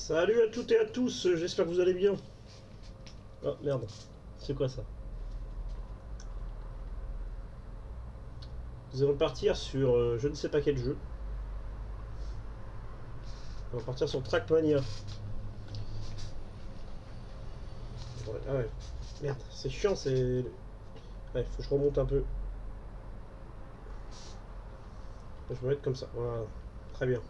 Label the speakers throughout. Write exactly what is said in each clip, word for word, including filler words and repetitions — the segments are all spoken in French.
Speaker 1: Salut à toutes et à tous, j'espère que vous allez bien. Oh merde, c'est quoi ça? Nous allons partir sur euh, je ne sais pas quel jeu. On va partir sur Trackmania. Ouais, ah ouais, merde, c'est chiant, c'est... Ouais, faut que je remonte un peu. Je vais me mettre comme ça, voilà, très bien.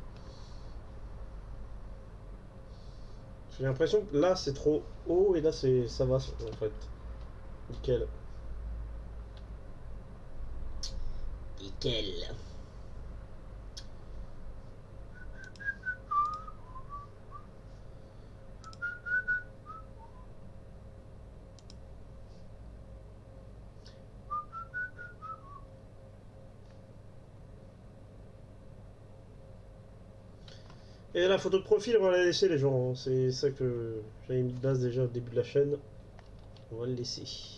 Speaker 1: J'ai l'impression que là c'est trop haut et là c'est ça va en fait. Nickel. Nickel. Et la photo de profil, on va la laisser les gens. C'est ça que j'avais mis de base déjà au début de la chaîne. On va le laisser.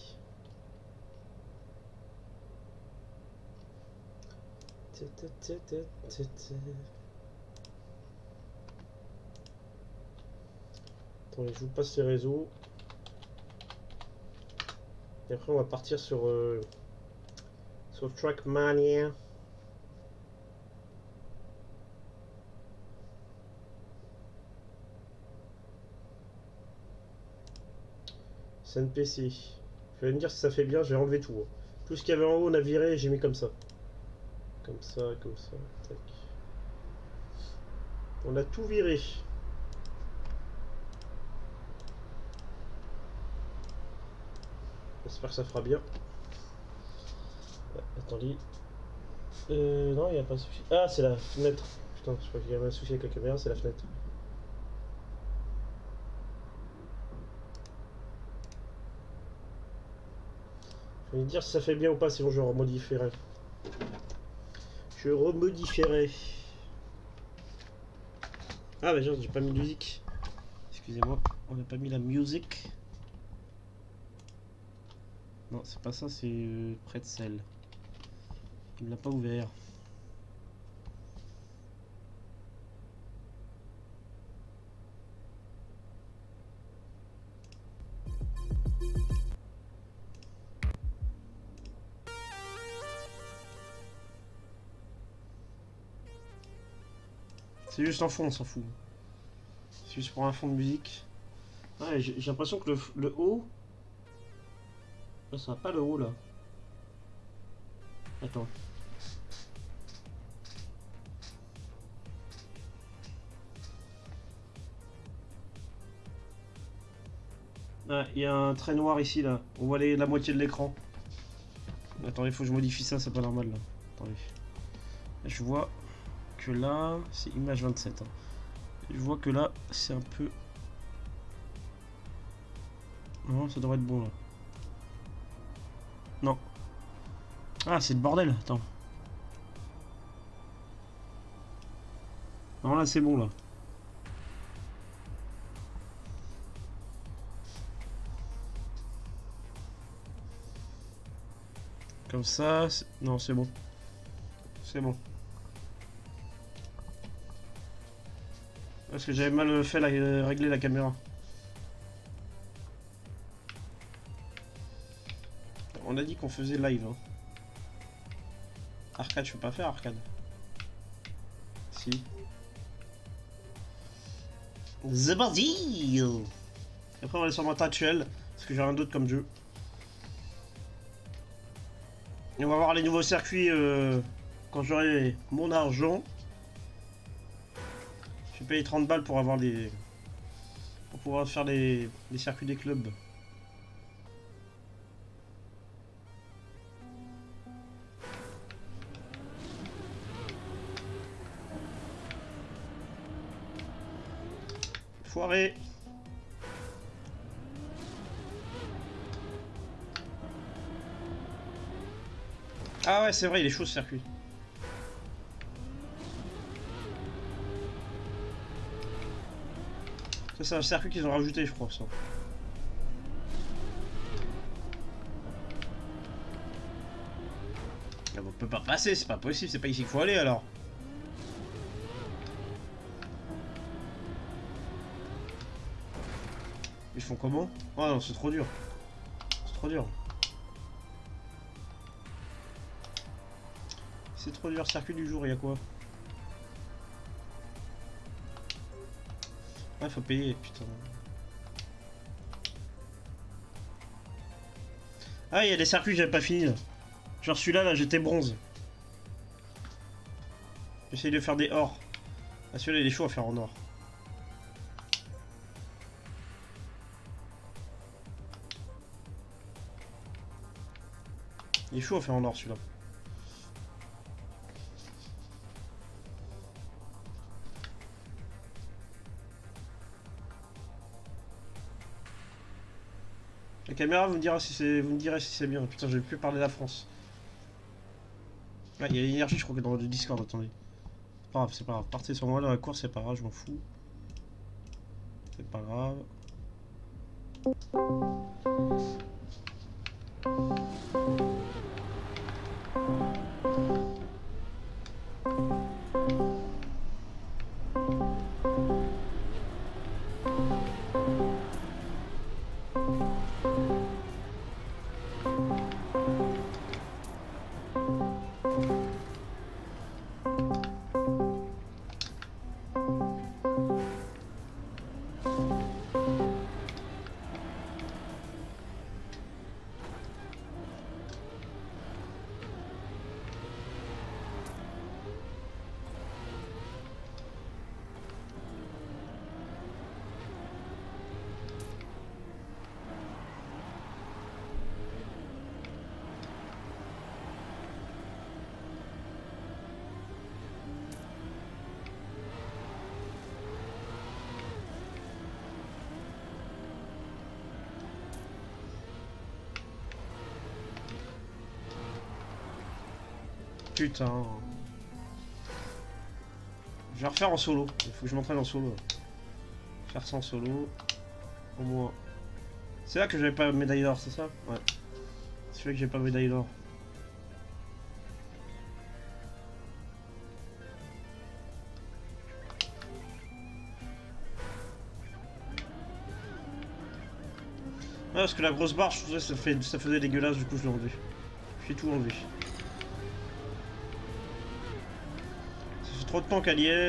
Speaker 1: Attendez, je vous passe les réseaux. Et après, on va partir sur, euh, sur Trackmania. C'est N P C. Vous allez me dire si ça fait bien, j'ai enlevé tout. Hein. Tout ce qu'il y avait en haut, on a viré et j'ai mis comme ça. Comme ça, comme ça. Tac. On a tout viré. J'espère que ça fera bien. Ouais, attendez. Euh, non, il n'y a pas de souci. Ah, c'est la fenêtre. Putain, je crois qu'il y avait un souci avec la caméra, c'est la fenêtre. Je vais dire si ça fait bien ou pas, sinon je remodifierai. Je remodifierai. Ah, bah j'ai pas mis de musique. Excusez-moi, on n'a pas mis la musique. Non, c'est pas ça, c'est euh, Pretzel. Il ne l'a pas ouvert. C'est juste en fond, on s'en fout. C'est juste pour un fond de musique. Ouais, j'ai l'impression que le, le haut... Là, ça va pas le haut, là. Attends. Ah, il y a un trait noir ici, là. On voit les, la moitié de l'écran. Attendez, il faut que je modifie ça, c'est pas normal, là. Attendez. Là, je vois que là, c'est image vingt-sept. Hein. Je vois que là, c'est un peu... Non, ça devrait être bon, là. Non. Ah, c'est le bordel, attends. Non, là, c'est bon, là. Comme ça, non, c'est bon. C'est bon. Parce que j'avais mal fait la, euh, régler la caméra. On a dit qu'on faisait live. Hein. Arcade, je peux pas faire arcade. Si. The parti. Après on va aller sur mon actuel. Parce que j'ai rien d'autre comme jeu. Et on va voir les nouveaux circuits euh, quand j'aurai mon argent. Je vais payer trente balles pour avoir les... pour pouvoir faire les, les circuits des clubs. Foiré. Ah ouais, c'est vrai, il est chaud ce circuit. Ça, c'est un circuit qu'ils ont rajouté, je crois, ça. Ah, on peut pas passer, c'est pas possible, c'est pas ici qu'il faut aller alors. Ils font comment? Oh non, c'est trop dur. C'est trop dur. C'est trop dur. Circuit du jour, il y a quoi? Ah, faut payer, putain. Ah, il y a des circuits que j'avais pas fini là. Genre celui-là, là, j'étais bronze. J'essaye de faire des or. Ah, celui-là, il est chaud à faire en or. Il est chaud à faire en or, celui-là. La caméra, vous me direz si c'est, vous me direz si c'est bien. Putain, je vais plus parler de la France. Ah, il y a l'énergie, je crois que dans le Discord, attendez. C'est pas grave, c'est pas grave. Partez sur moi dans la course, c'est pas grave, je m'en fous. C'est pas grave. Putain. Je vais refaire en solo. Il faut que je m'entraîne en solo. Faire ça en solo. Au moins. C'est là que j'avais pas médaille d'or, c'est ça? Ouais. C'est celui que j'ai pas médaille d'or. Ouais, parce que la grosse barre, je trouvais ça, fait, ça faisait dégueulasse, du coup je l'ai enlevé. J'ai tout enlevé. Ça fait trop de temps qu'elle y est.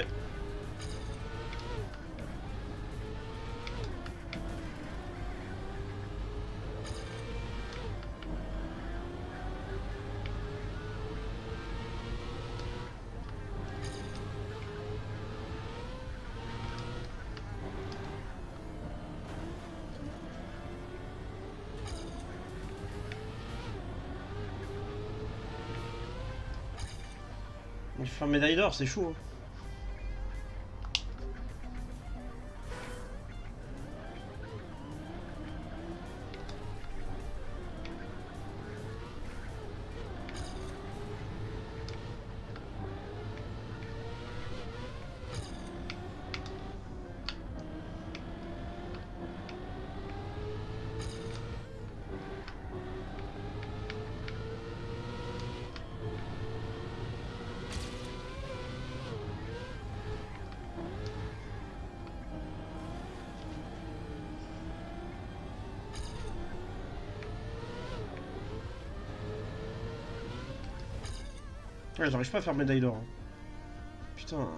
Speaker 1: Il faut faire médaille d'or, c'est chaud. Hein. Ouais, j'arrive pas à faire médaille d'or. Hein. Putain.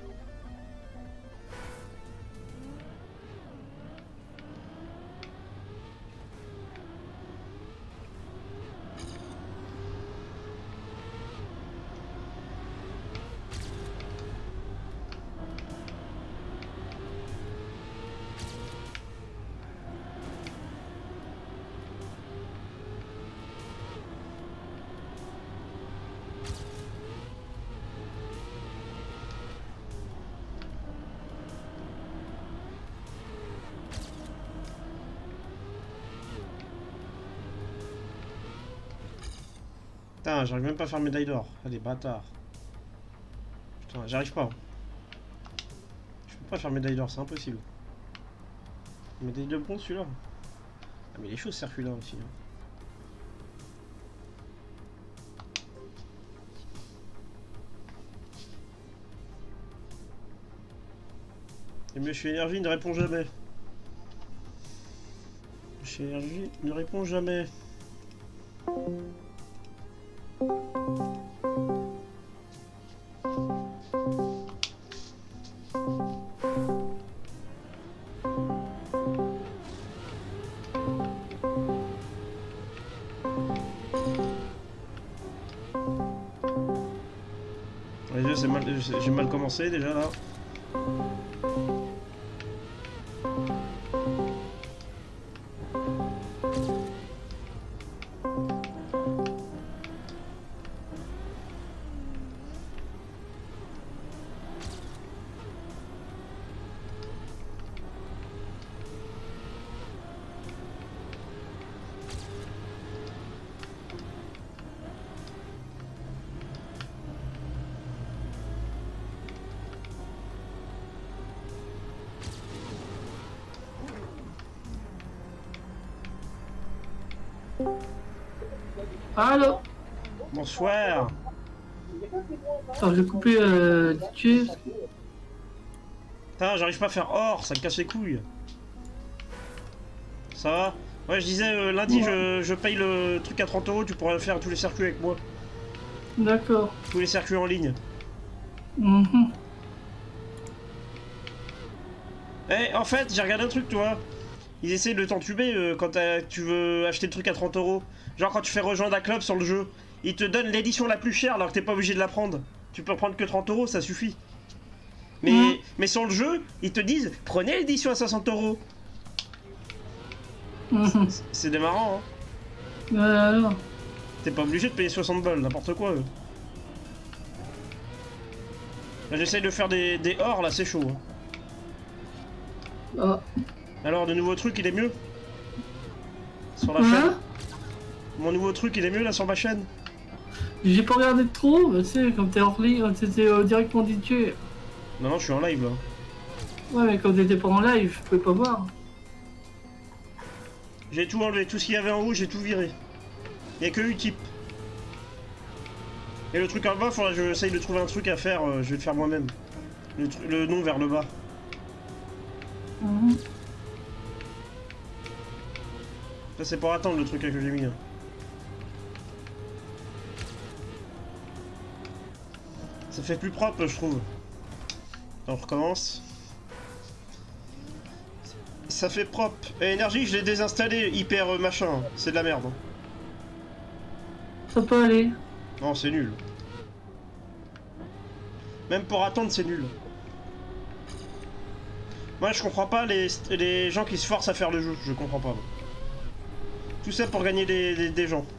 Speaker 1: Putain, j'arrive même pas à faire médaille d'or. Allez, bâtard. Putain, j'arrive pas. Je peux pas faire médaille d'or, c'est impossible. Médaille de bronze celui-là. Ah mais il est chaud ce circuit là aussi. Hein. Et Monsieur Énergie ne répond jamais. Chez R G, ne répond jamais. Les mal, j'ai mal commencé déjà là.
Speaker 2: Allô.
Speaker 1: Bonsoir.
Speaker 2: Alors j'ai coupé euh, tuer.
Speaker 1: Putain, j'arrive pas à faire or, ça me casse les couilles. Ça va? Ouais, je disais euh, lundi, je, je paye le truc à trente euros, tu pourras faire tous les circuits avec moi.
Speaker 2: D'accord.
Speaker 1: Tous les circuits en ligne.
Speaker 2: Mm-hmm.
Speaker 1: Eh, en fait, j'ai regardé un truc, toi. Ils essaient de t'entuber euh, quand tu veux acheter le truc à trente euros. Genre quand tu fais rejoindre un club sur le jeu. Ils te donnent l'édition la plus chère alors que t'es pas obligé de la prendre. Tu peux prendre que trente euros, ça suffit. Mais, mmh. mais sur le jeu, ils te disent prenez l'édition à soixante euros. Mmh. C'est démarrant, hein.
Speaker 2: Euh...
Speaker 1: T'es pas obligé de payer soixante balles, n'importe quoi. Euh. J'essaye de faire des, des ors là, c'est chaud. Hein.
Speaker 2: Oh.
Speaker 1: Alors, le nouveau truc, il est mieux sur la
Speaker 2: hein
Speaker 1: chaîne. Mon nouveau truc, il est mieux là sur ma chaîne.
Speaker 2: J'ai pas regardé de trop, mais tu sais, comme t'es hors ligne, t'étais euh, directement dit tuer.
Speaker 1: Non, non, je suis en live là.
Speaker 2: Ouais, mais quand t'étais pas en live, je pouvais pas voir.
Speaker 1: J'ai tout enlevé, tout ce qu'il y avait en haut, j'ai tout viré. Il y a que Utip. Et le truc en bas, faudra que j'essaye de trouver un truc à faire, euh, je vais le faire moi-même. Le, le nom vers le bas.
Speaker 2: Mmh.
Speaker 1: Ça c'est pour attendre le truc que j'ai mis. Hein. Ça fait plus propre je trouve. On recommence. Ça fait propre. Et énergie je l'ai désinstallé hyper euh, machin. C'est de la merde. Hein.
Speaker 2: Ça peut aller.
Speaker 1: Non c'est nul. Même pour attendre c'est nul. Moi je comprends pas les, les gens qui se forcent à faire le jeu. Je comprends pas. Moi. Tout ça pour gagner des, des, des gens.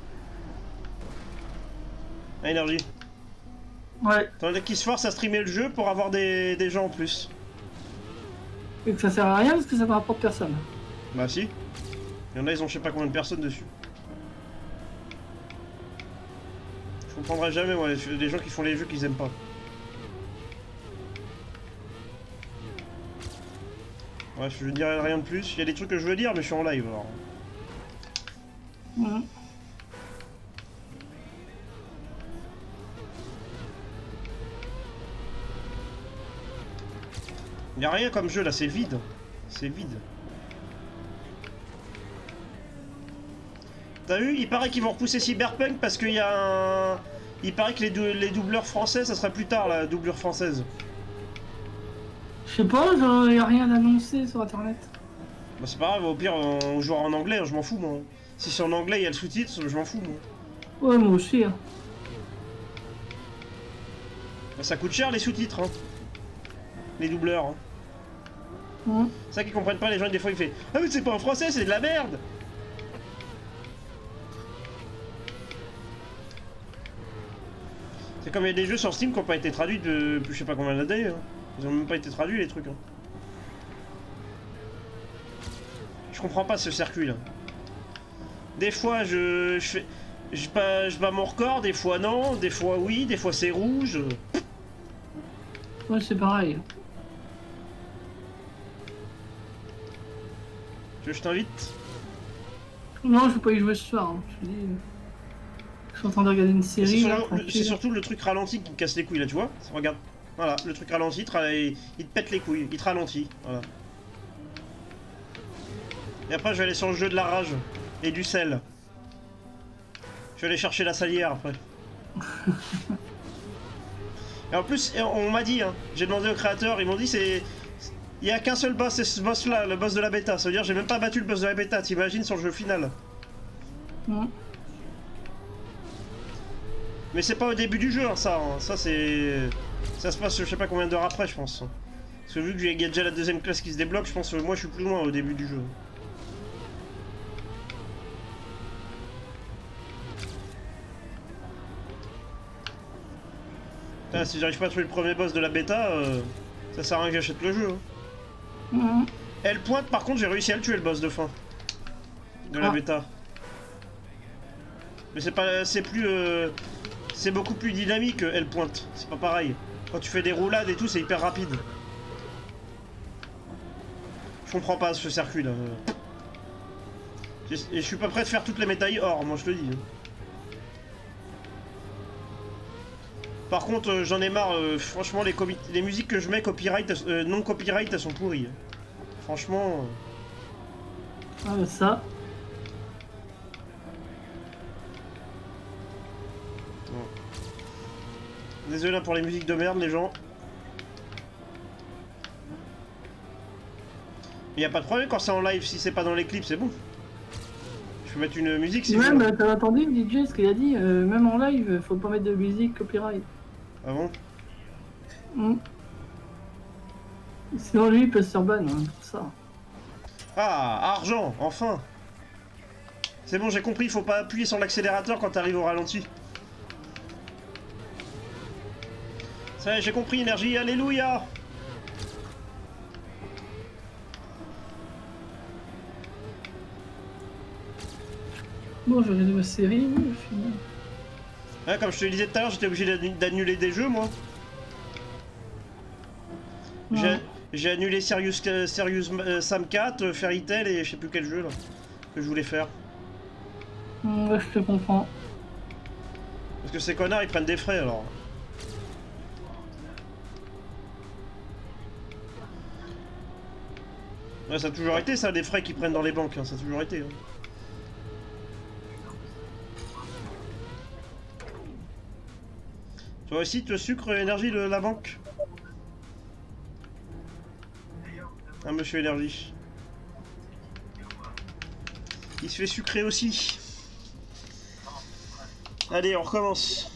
Speaker 1: À énergie.
Speaker 2: Ouais.
Speaker 1: Tandis qu'ils se forcent à streamer le jeu pour avoir des, des gens en plus.
Speaker 2: Et que ça sert à rien parce que ça ne rapporte personne.
Speaker 1: Bah si. Il y en a ils ont je sais pas combien de personnes dessus. Je comprendrai jamais moi les, les gens qui font les jeux qu'ils aiment pas. Bref, je dirai rien de plus. Il y a des trucs que je veux dire mais je suis en live alors.
Speaker 2: Mmh.
Speaker 1: Il n'y a rien comme jeu là, c'est vide. C'est vide. T'as vu, il paraît qu'ils vont repousser Cyberpunk parce qu'il y a un... Il paraît que les, dou les doubleurs français, ça sera plus tard la doublure française.
Speaker 2: Je sais pas, il n'y a rien d'annoncé sur internet.
Speaker 1: Bah c'est pas grave, au pire on jouera en anglais, hein, je m'en fous moi. Si c'est en anglais il y a le sous-titre, je m'en fous moi.
Speaker 2: Ouais moi aussi. Hein.
Speaker 1: Bah, ça coûte cher les sous-titres, hein. Les doubleurs. Hein.
Speaker 2: Mmh.
Speaker 1: C'est ça qu'ils comprennent pas les gens, des fois ils font ah mais c'est pas en français, c'est de la merde. C'est comme il y a des jeux sur Steam qui n'ont pas été traduits depuis je sais pas combien d'années. Hein. Ils ont même pas été traduits les trucs. Hein. Je comprends pas ce circuit là. Des fois je, je fais. Je bats, je bats mon record, des fois non, des fois oui, des fois c'est rouge.
Speaker 2: Ouais c'est pareil.
Speaker 1: Tu veux que je t'invite?
Speaker 2: Non je vais pas y jouer ce soir. Hein. Je, dis... je suis en train de regarder une série.
Speaker 1: C'est surtout le truc ralenti qui me casse les couilles là, tu vois. Regarde. Voilà, le truc ralenti, il te, il te pète les couilles, il te ralentit. Voilà. Et après, je vais aller sur le jeu de la rage et du sel. Je vais aller chercher la salière après. Et en plus, on m'a dit, hein, j'ai demandé aux créateurs, ils m'ont dit c'est... Il n'y a qu'un seul boss, c'est ce boss là, le boss de la bêta. Ça veut dire j'ai même pas battu le boss de la bêta, t'imagines sur le jeu final.
Speaker 2: Mmh.
Speaker 1: Mais c'est pas au début du jeu, hein, ça. Hein. Ça c'est... Ça se passe je sais pas combien d'heures après, je pense. Parce que vu que il y a déjà la deuxième classe qui se débloque, je pense que moi je suis plus loin au début du jeu. Putain, si j'arrive pas à trouver le premier boss de la bêta, euh, ça sert à rien que j'achète le jeu. Hein.
Speaker 2: Mmh.
Speaker 1: Elle pointe, par contre, j'ai réussi à le tuer le boss de fin de la
Speaker 2: ah.
Speaker 1: bêta. Mais c'est pas, c'est plus, euh, c'est beaucoup plus dynamique. Elle pointe, c'est pas pareil. Quand tu fais des roulades et tout, c'est hyper rapide. Je comprends pas ce circuit là. Et je suis pas prêt de faire toutes les médailles or, moi je te le dis. Par contre, euh, j'en ai marre. Euh, franchement, les, les musiques que je mets copyright, euh, non copyright, elles sont pourries. Franchement.
Speaker 2: Ah bah ça.
Speaker 1: Bon. Désolé pour les musiques de merde, les gens. Il n'y a pas de problème quand c'est en live, si c'est pas dans les clips, c'est bon. Je peux mettre une musique si
Speaker 2: Même, bon. T'as entendu D J ce qu'il a dit, euh, même en live, faut pas mettre de musique copyright.
Speaker 1: Ah bon?
Speaker 2: Mmh. Sinon lui il peut se faire ban hein, pour ça.
Speaker 1: Ah, argent, enfin. C'est bon, j'ai compris, il faut pas appuyer sur l'accélérateur quand t'arrives au ralenti. Ça y est, j'ai compris, énergie, alléluia.
Speaker 2: Bon, j'aurais de ma série, oui, au final.
Speaker 1: Ouais, comme je te le disais tout à l'heure, j'étais obligé d'annuler des jeux, moi. Ouais. J'ai annulé Serious, Serious euh, Sam quatre, euh, Fairy Tail et je sais plus quel jeu là que je voulais faire.
Speaker 2: Ouais, je te comprends.
Speaker 1: Parce que ces connards ils prennent des frais alors. Ouais, ça a toujours été ça, les frais qu'ils prennent dans les banques, hein, ça a toujours été. Hein. Toi aussi, te sucre énergie de la banque? Un monsieur énergie. Il se fait sucrer aussi. Allez, on recommence.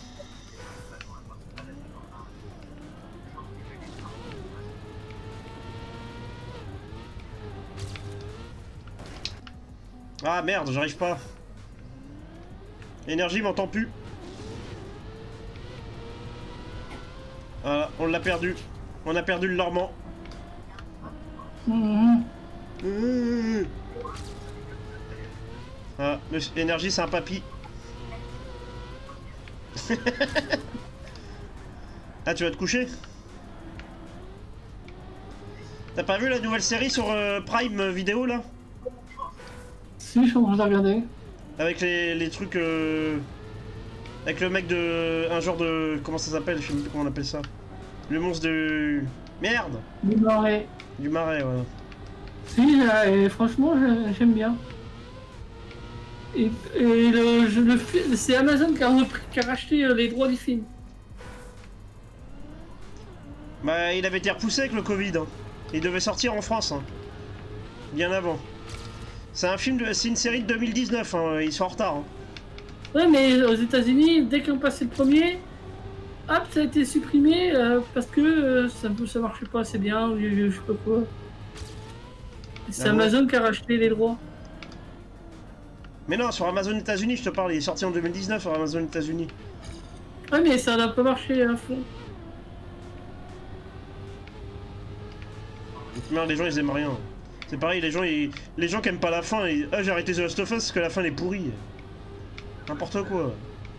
Speaker 1: Ah merde, j'arrive pas. Énergie m'entend plus. Voilà, on l'a perdu. On a perdu le Normand.
Speaker 2: Mmh.
Speaker 1: Mmh. Ah, l'énergie c'est un papy. Ah, tu vas te coucher? T'as pas vu la nouvelle série sur euh, Prime Vidéo là?
Speaker 2: Si, je suis en train de regarder.
Speaker 1: Avec les, les trucs... Euh... Avec le mec de... Un genre de... Comment ça s'appelle? Je sais même plus comment on appelle ça. Le monstre de... Merde!
Speaker 2: Du marais.
Speaker 1: Du marais, voilà.
Speaker 2: Si, et franchement, j'aime bien. Et, et le, le, c'est Amazon qui a, qui a racheté les droits du film.
Speaker 1: Bah, il avait été repoussé avec le Covid. Hein. Il devait sortir en France. Hein. Bien avant. C'est un film, de... c'est une série de deux mille dix-neuf. Hein. Ils sont en retard. Hein.
Speaker 2: Ouais, mais aux États-Unis, dès qu'ils ont passé le premier, hop, ça a été supprimé euh, parce que euh, ça, ça marchait pas assez bien ou je, je sais pas quoi. C'est ah Amazon bon qui a racheté les droits.
Speaker 1: Mais non, sur Amazon États-Unis, je te parle, il est sorti en deux mille dix-neuf sur Amazon États-Unis.
Speaker 2: Ouais, mais ça n'a pas marché à fond.
Speaker 1: Merde, les gens ils aiment rien. C'est pareil, les gens ils... les gens qui aiment pas la fin, ils... ah, j'ai arrêté The Last of Us parce que la fin elle est pourrie. N'importe quoi.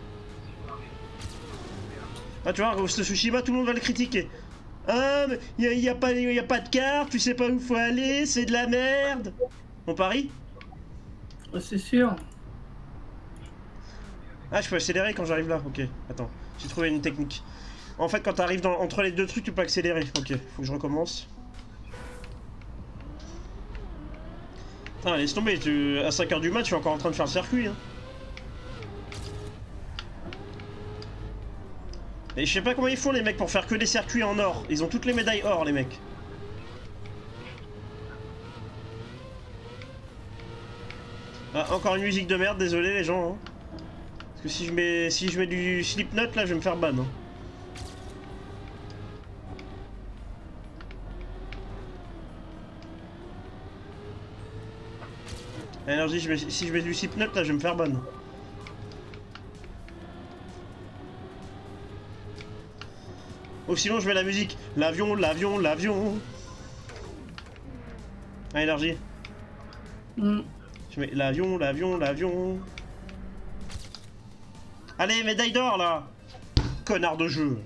Speaker 1: Ah, tu vois, Ghost of Tsushima, tout le monde va le critiquer. Ah, mais il n'y a, a, a pas de carte, tu sais pas où faut aller, c'est de la merde. On parie?
Speaker 2: C'est sûr.
Speaker 1: Ah, je peux accélérer quand j'arrive là, ok. Attends, j'ai trouvé une technique. En fait, quand t'arrives entre les deux trucs, tu peux accélérer. Ok, faut que je recommence. Putain, laisse tomber, tu... à cinq heures du match, je suis encore en train de faire le circuit. Hein. Et je sais pas comment ils font les mecs pour faire que des circuits en or. Ils ont toutes les médailles or, les mecs. Ah, encore une musique de merde, désolé les gens. Hein. Parce que si je mets si je mets du Slipknot là, je vais me faire ban. Hein. Alors si je mets, si je mets du Slipknot là, je vais me faire ban. Ou sinon je mets la musique. L'avion, l'avion, l'avion. Ah, énergie.
Speaker 2: Mm.
Speaker 1: Je mets l'avion, l'avion, l'avion. Allez, médaille d'or là. Connard de jeu.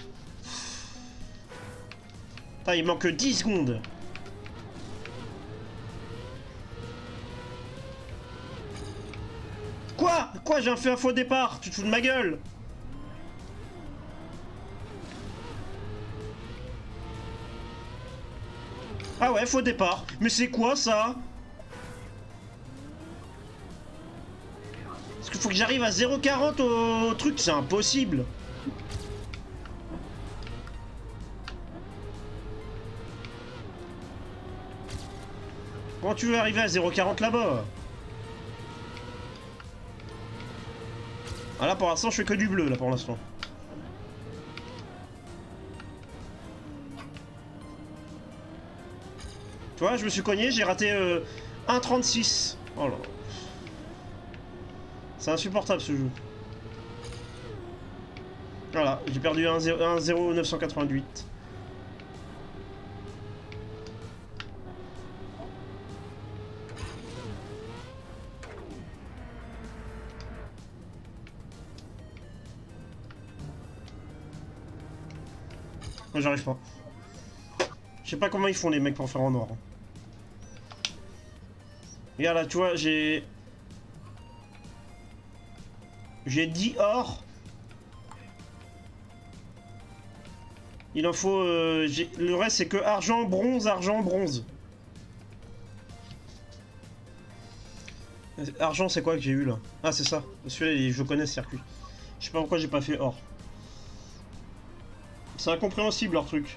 Speaker 1: Putain, il manque dix secondes. Quoi? Quoi? J'ai fait un faux départ. Tu te fous de ma gueule? Ah ouais, faux départ. Mais c'est quoi ça? Parce qu'il faut que j'arrive à zéro quarante au truc, c'est impossible. Comment tu veux arriver à zéro quarante là-bas? Ah là pour l'instant je fais que du bleu là pour l'instant. Tu vois, je me suis cogné, j'ai raté euh, un trente-six. Oh là. C'est insupportable ce jeu. Voilà, j'ai perdu un zéro neuf cent quatre-vingt-huit. Moi j'arrive pas. Je sais pas comment ils font les mecs pour faire en or. Regarde là, tu vois, j'ai... J'ai dix or. Il en faut... Euh, le reste c'est que argent, bronze, argent, bronze. Argent c'est quoi que j'ai eu là? Ah c'est ça. Celui-là je connais ce circuit. Je sais pas pourquoi j'ai pas fait or. C'est incompréhensible leur truc.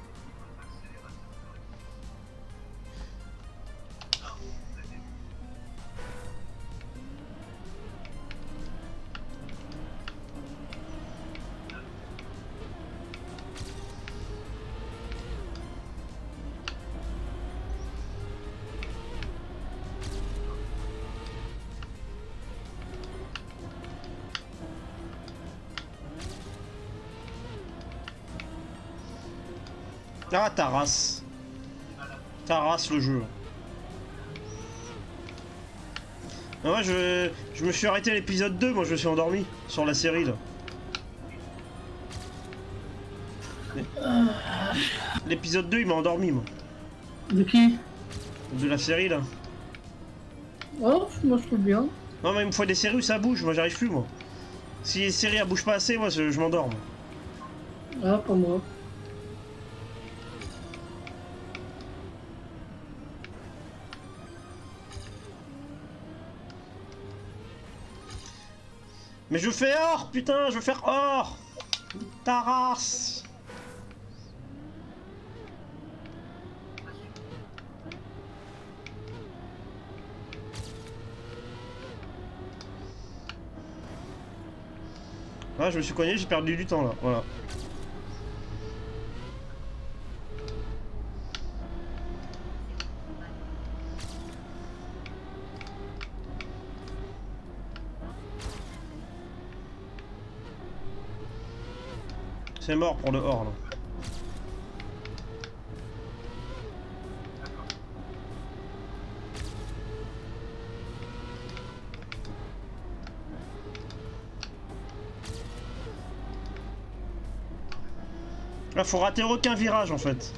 Speaker 1: Ah, ta race. Ta race le jeu. Ah, moi je, je me suis arrêté à l'épisode deux, moi je me suis endormi sur la série là. L'épisode deux il m'a endormi moi.
Speaker 2: De qui?
Speaker 1: De la série là.
Speaker 2: Oh, moi je trouve bien.
Speaker 1: Non mais il me faut des séries où ça bouge, moi j'arrive plus moi. Si les séries elles bougent pas assez, moi je, je m'endors.
Speaker 2: Ah, pas moi.
Speaker 1: Mais je fais or, putain, je veux faire or. Ta race. Ah, je me suis cogné, j'ai perdu du temps là, voilà. C'est mort pour le or là. Là faut rater aucun virage en fait.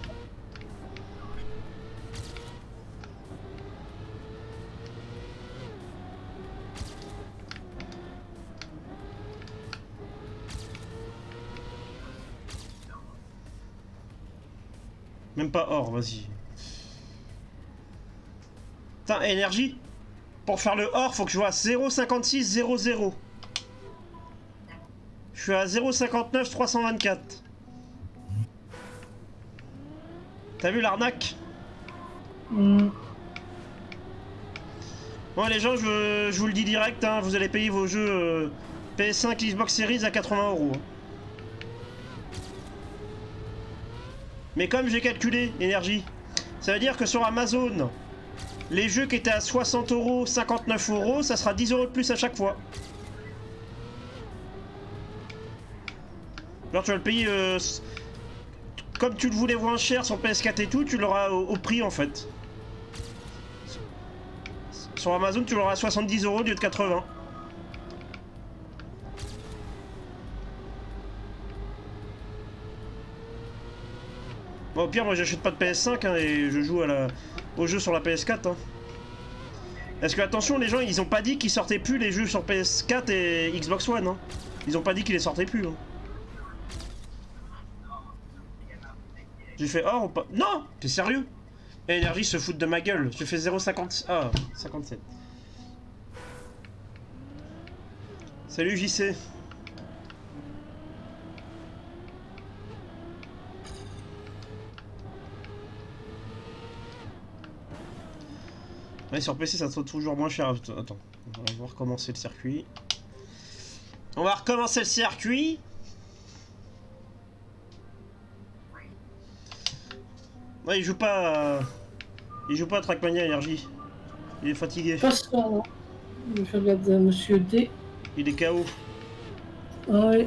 Speaker 1: Même pas or, vas-y. Putain, énergie. Pour faire le or, faut que je vois à zéro virgule cinquante-six zéro zéro. Je suis à zéro virgule cinquante-neuf trois cent vingt-quatre. T'as vu l'arnaque?
Speaker 2: Mm.
Speaker 1: Bon les gens, je, je vous le dis direct, hein, vous allez payer vos jeux euh, P S cinq, Xbox Series à quatre-vingts euros. Mais comme j'ai calculé l'énergie, ça veut dire que sur Amazon, les jeux qui étaient à soixante euros, cinquante-neuf euros, ça sera dix euros de plus à chaque fois. Alors tu vas le payer euh, comme tu le voulais moins cher sur P S quatre et tout, tu l'auras au, au prix en fait. Sur Amazon, tu l'auras à soixante-dix euros au lieu de quatre-vingts. Bon, au pire, moi j'achète pas de P S cinq hein, et je joue à la... au jeu sur la P S quatre. Hein. Parce que attention, les gens ils ont pas dit qu'ils sortaient plus les jeux sur P S quatre et Xbox One. Hein. Ils ont pas dit qu'ils les sortaient plus. Hein. J'ai fait or ou pas? Non! T'es sérieux? Énergie se fout de ma gueule. J'ai fait zéro virgule cinquante... Ah, cinquante-sept. Salut J C. Ouais, sur P C ça sera toujours moins cher. Attends, on va recommencer le circuit. On va recommencer le circuit. Ouais, il joue pas. À... Il joue pas à Trackmania Énergie. Il est fatigué.
Speaker 2: Pas ça, non. Je regarde euh, Monsieur D.
Speaker 1: Il est K O.
Speaker 2: Ah ouais.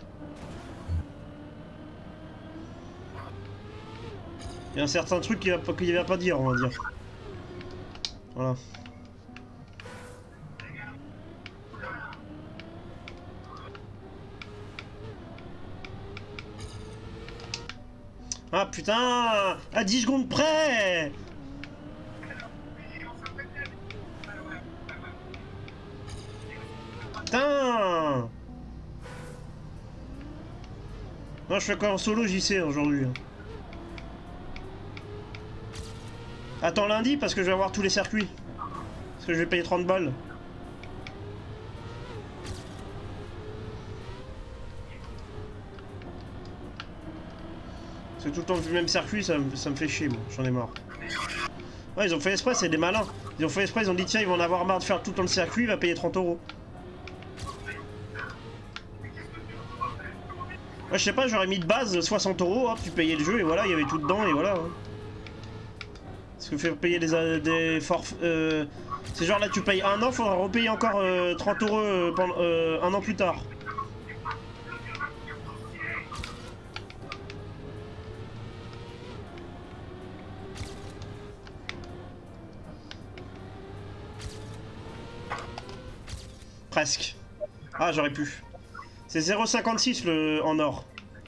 Speaker 1: Il y a un certain truc qu'il va, qu'il va pas dire, on va dire. Voilà. Ah putain, à dix secondes près. Putain. Non, je fais quoi en solo J C aujourd'hui. Attends lundi parce que je vais avoir tous les circuits. Parce que je vais payer trente balles. Parce que tout le temps le même circuit, ça, ça me fait chier, moi. J'en ai marre. Ouais, ils ont fait exprès, c'est des malins. Ils ont fait exprès, ils ont dit tiens, ils vont en avoir marre de faire tout le temps le circuit, il va payer trente euros. Ouais, je sais pas, j'aurais mis de base soixante euros, hop, tu payais le jeu et voilà, il y avait tout dedans et voilà. Hein. Parce que faire payer des, des forfaits. Euh, c'est genre là, tu payes un an, faudra repayer encore euh, trente euros euh, pendant, euh, un an plus tard. Presque. Ah, j'aurais pu. C'est zéro virgule cinquante-six le en or.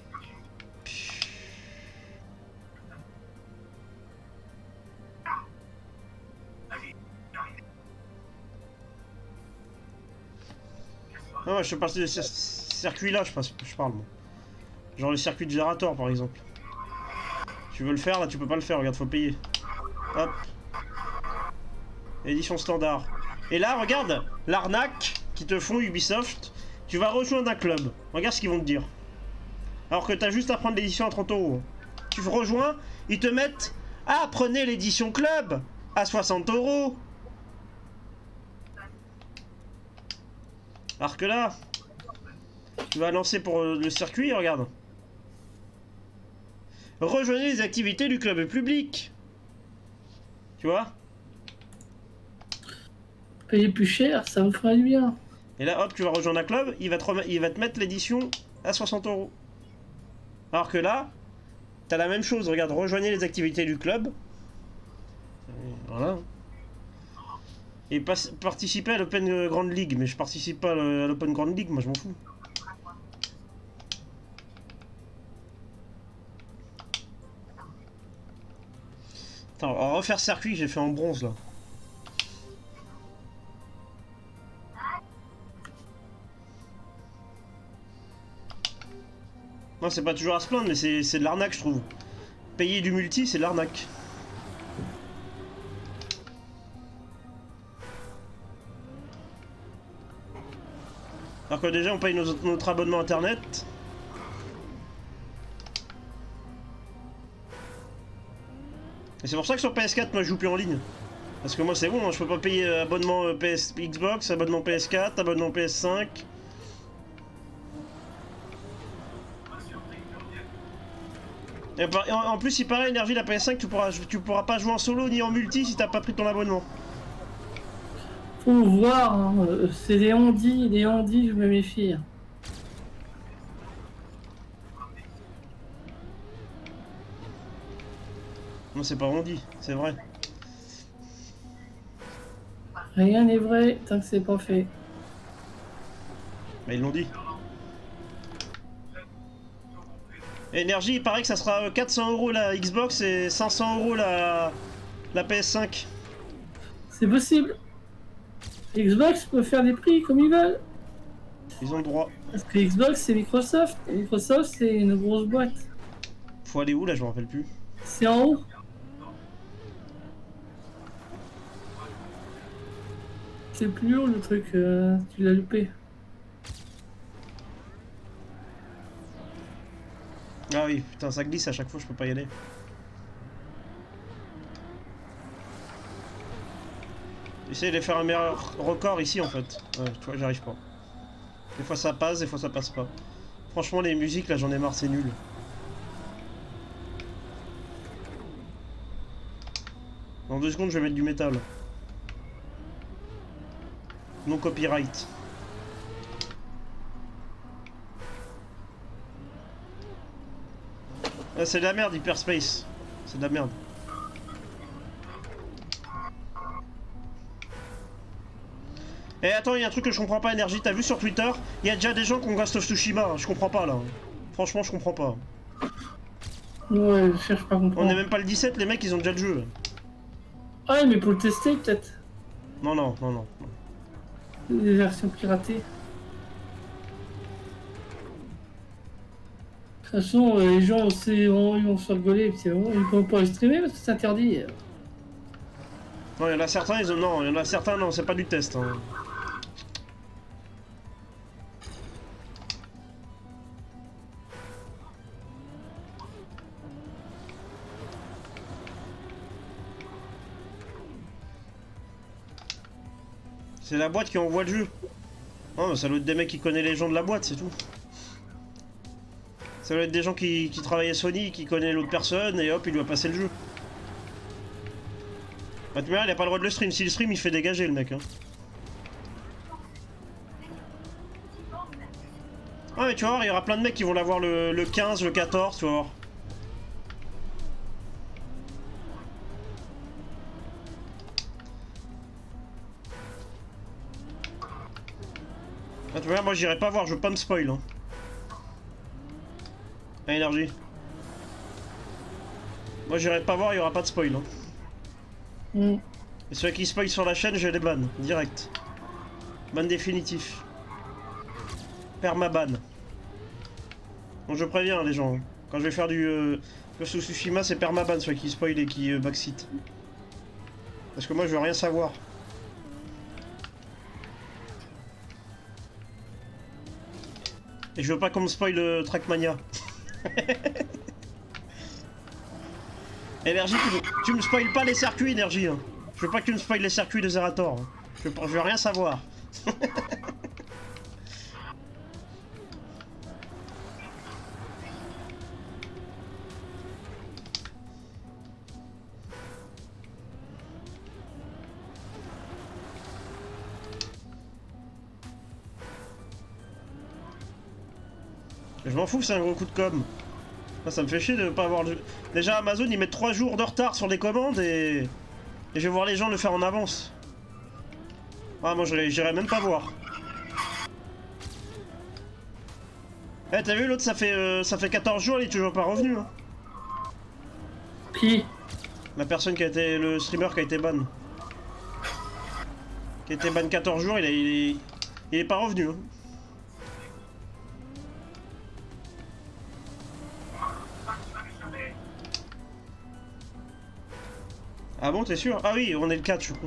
Speaker 1: Ah, je suis parti de ce circuit là, je, passe, je parle moi. Genre le circuit de Gérator par exemple. Tu veux le faire là, tu peux pas le faire, regarde, faut payer. Hop. Édition standard. Et là, regarde, l'arnaque qui te font Ubisoft. Tu vas rejoindre un club. Regarde ce qu'ils vont te dire. Alors que t'as juste à prendre l'édition à trente euros. Tu rejoins, ils te mettent... Ah, prenez l'édition club à soixante euros. Alors que là, tu vas lancer pour le circuit, regarde. Rejoignez les activités du club public. Tu vois?
Speaker 2: Payer plus cher, ça me ferait du bien.
Speaker 1: Et là, hop, tu vas rejoindre un club, il va te, il va te mettre l'édition à soixante euros. Alors que là, t'as la même chose. Regarde, rejoignez les activités du club. Et voilà. Et pas, participer à l'Open Grand League. Mais je participe pas à l'Open Grand League, moi je m'en fous. Attends, on va refaire circuit, j'ai fait en bronze là. Non, c'est pas toujours à se plaindre, mais c'est de l'arnaque, je trouve. Payer du multi, c'est de l'arnaque. Alors que déjà on paye nos, notre abonnement internet. Et c'est pour ça que sur P S quatre moi je joue plus en ligne. Parce que moi c'est bon, hein, je peux pas payer abonnement P S Xbox, abonnement P S quatre, abonnement P S cinq. Et en plus il paraît énergie la P S cinq, tu pourras, tu pourras pas jouer en solo ni en multi si t'as pas pris ton abonnement.
Speaker 2: Faut voir, hein. C'est des ondis, des ondis, je me méfie.
Speaker 1: Non c'est pas on dit, c'est vrai.
Speaker 2: Rien n'est vrai tant que c'est pas fait.
Speaker 1: Bah ils l'ont dit. Énergie, il paraît que ça sera quatre cents euros la Xbox et cinq cents euros la, la P S cinq.
Speaker 2: C'est possible. Xbox peut faire des prix comme ils veulent.
Speaker 1: Ils ont le droit.
Speaker 2: Parce que Xbox c'est Microsoft. Et Microsoft c'est une grosse boîte.
Speaker 1: Faut aller où là, je me rappelle plus.
Speaker 2: C'est en haut. C'est plus haut le truc, euh, tu l'as loupé.
Speaker 1: Ah oui, putain, ça glisse à chaque fois, je peux pas y aller. J'essaie de faire un meilleur record ici en fait. Ouais, tu vois, j'arrive pas. Des fois ça passe, des fois ça passe pas. Franchement, les musiques là, j'en ai marre, c'est nul. Dans deux secondes, je vais mettre du métal. Non copyright. Ah, c'est de la merde, Hyperspace. C'est de la merde. Et attends, il y a un truc que je comprends pas, Énergie. T'as vu sur Twitter, il y a déjà des gens qui ont Ghost of Tsushima. Je comprends pas là. Franchement, je comprends pas.
Speaker 2: Ouais, je cherche pas à comprendre.
Speaker 1: On est même pas le dix-sept, les mecs ils ont déjà le jeu.
Speaker 2: Ouais, mais pour le tester peut-être.
Speaker 1: Non, non, non, non.
Speaker 2: Des versions piratées. De toute façon, euh, les gens aussi, ils vont se rigoler, puis bon, ils peuvent pas le streamer parce que c'est interdit.
Speaker 1: Non, il y en a certains, ils ont... Non, il y en a certains, non, c'est pas du test. Hein. C'est la boîte qui envoie le jeu. Non, mais ça doit être des mecs qui connaissent les gens de la boîte, c'est tout. Ça doit être des gens qui, qui travaillent à Sony, qui connaissent l'autre personne, et hop, il doit passer le jeu. Bah, tu vois, il a pas le droit de le stream. Si le stream, il fait dégager le mec. Hein. Ah, mais tu vas voir, il y aura plein de mecs qui vont l'avoir le, le quinze, le quatorze, tu vas voir. Ah, tu vois, moi j'irai pas voir, je veux pas me spoil. Hein. À énergie. Moi j'irai pas voir, il y aura pas de spoil. Hein.
Speaker 2: Mm.
Speaker 1: Et ceux qui spoil sur la chaîne, je les banne, direct. Ban définitif. Permaban. Bon, je préviens les gens. Hein. Quand je vais faire du euh, Ghost of Tsushima, c'est permaban ceux qui spoil et qui euh, backseat. Parce que moi je veux rien savoir. Et je veux pas qu'on me spoil le Trackmania. Énergie, tu me, tu me spoil pas les circuits, Énergie. Hein. Je veux pas que tu me spoil les circuits de Zerator. Hein. Je, veux, je veux rien savoir. Je m'en fous, c'est un gros coup de com'. Ah, ça me fait chier de pas avoir le... Déjà Amazon ils mettent trois jours de retard sur les commandes et... Et je vais voir les gens le faire en avance. Ah moi j'irai même pas voir. Eh hey, t'as vu l'autre ça fait euh, ça fait quatorze jours il est toujours pas revenu hein.
Speaker 2: Qui?
Speaker 1: La personne qui a été... le streamer qui a été ban. Qui a été ban quatorze jours il, a, il, est... il est pas revenu hein. Ah bon, t'es sûr? Ah oui, on est le quatre, je crois.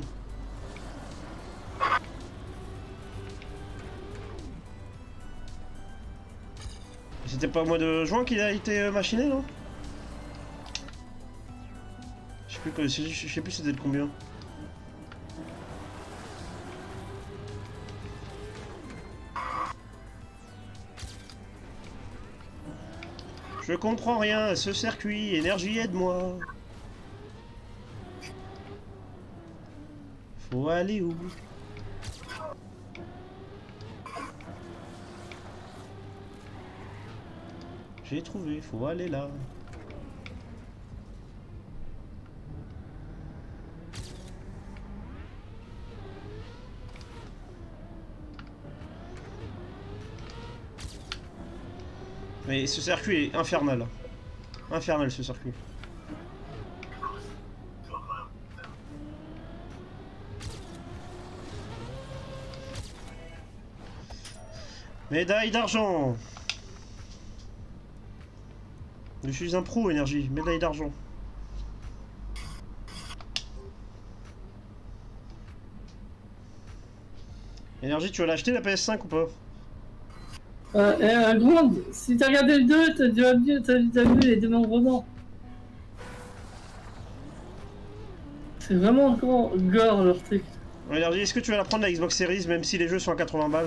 Speaker 1: C'était pas au mois de juin qu'il a été euh, machiné, non? Je sais plus, quoi, je sais plus c'était de combien. Je comprends rien à ce circuit, énergie aide-moi. Faut aller où? J'ai trouvé, faut aller là. Mais ce circuit est infernal. Infernal ce circuit. Médaille d'argent. Je suis un pro énergie, médaille d'argent. Énergie, tu vas l'acheter la P S cinq ou pas?
Speaker 2: Euh, euh, Grande, si t'as regardé le deux, t'as déjà vu, t'as vu les démembrements. C'est vraiment grand, gore leur truc.
Speaker 1: Énergie, est-ce que tu vas la prendre la Xbox Series même si les jeux sont à quatre-vingts balles?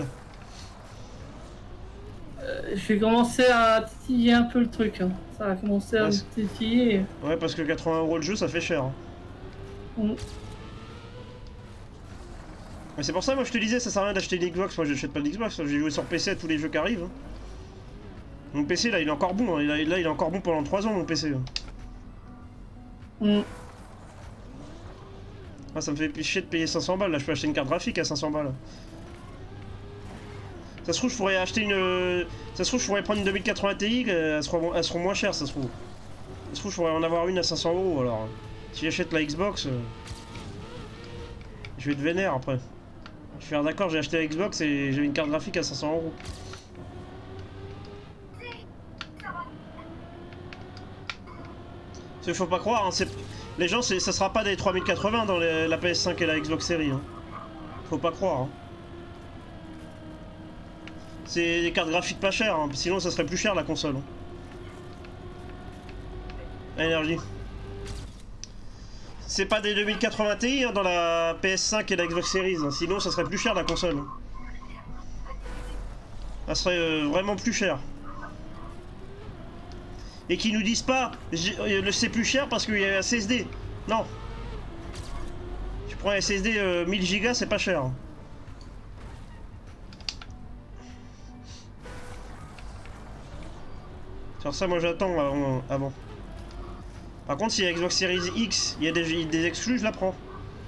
Speaker 2: euh, Je vais commencer à titiller un peu le truc. Hein. Ça a commencé à
Speaker 1: ouais,
Speaker 2: me titiller.
Speaker 1: Ouais, parce que quatre-vingts euros le jeu, ça fait cher. Hein.
Speaker 2: Mm.
Speaker 1: Mais c'est pour ça, moi je te disais, ça sert à rien d'acheter une Xbox. Moi j'achète pas de Xbox, j'ai joué sur P C à tous les jeux qui arrivent. Hein. Mon P C là, il est encore bon. Hein. Là, il est encore bon pendant trois ans, mon P C. Hein.
Speaker 2: Mm.
Speaker 1: Ah, ça me fait chier de payer cinq cents balles. Là, je peux acheter une carte graphique à cinq cents balles. Ça se trouve, je pourrais acheter une. Ça se trouve, je pourrais prendre une deux mille quatre-vingts Ti, elles seront, elles seront moins chères, ça se trouve. Ça se trouve, je pourrais en avoir une à cinq cents euros alors. Si j'achète la Xbox, euh... je vais être vénère après. Je vais faire d'accord, j'ai acheté la Xbox et j'ai une carte graphique à cinq cents euros. Il faut pas croire, hein, les gens, ça sera pas des trois mille quatre-vingts dans les, la P S cinq et la Xbox Series. Hein. Faut pas croire. Hein. C'est des cartes graphiques pas chères, hein, sinon ça serait plus cher la console. Hein. Énergie. C'est pas des deux mille quatre-vingts Ti hein, dans la P S cinq et la Xbox Series, hein, sinon ça serait plus cher la console. Hein. Ça serait euh, vraiment plus cher. Et qu'ils nous disent pas, c'est plus cher parce qu'il y a un S S D. Non. Tu prends un S S D euh, mille gigas, c'est pas cher. Sur ça, moi j'attends avant, avant. Par contre, si la Xbox Series X, il y a des, des exclus, je la prends.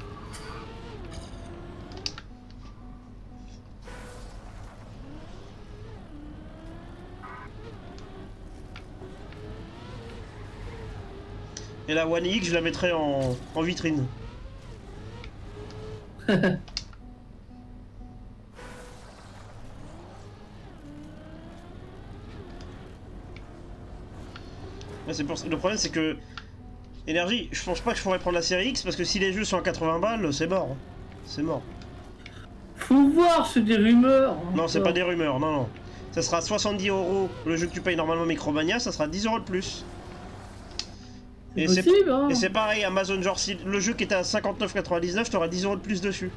Speaker 1: Et la One X, je la mettrai en, en vitrine. Ouais, pour... Le problème, c'est que... Énergie, je pense pas que je pourrais prendre la série X, parce que si les jeux sont à quatre-vingts balles, c'est mort. C'est mort.
Speaker 2: Faut voir, c'est des rumeurs.
Speaker 1: Non, c'est pas des rumeurs, non, non. Ça sera soixante-dix euros, le jeu que tu payes normalement Micromania, ça sera dix euros de plus. Et c'est hein. pareil, Amazon, genre si le jeu qui était à cinquante-neuf quatre-vingt-dix-neuf, tu auras dix euros de plus dessus.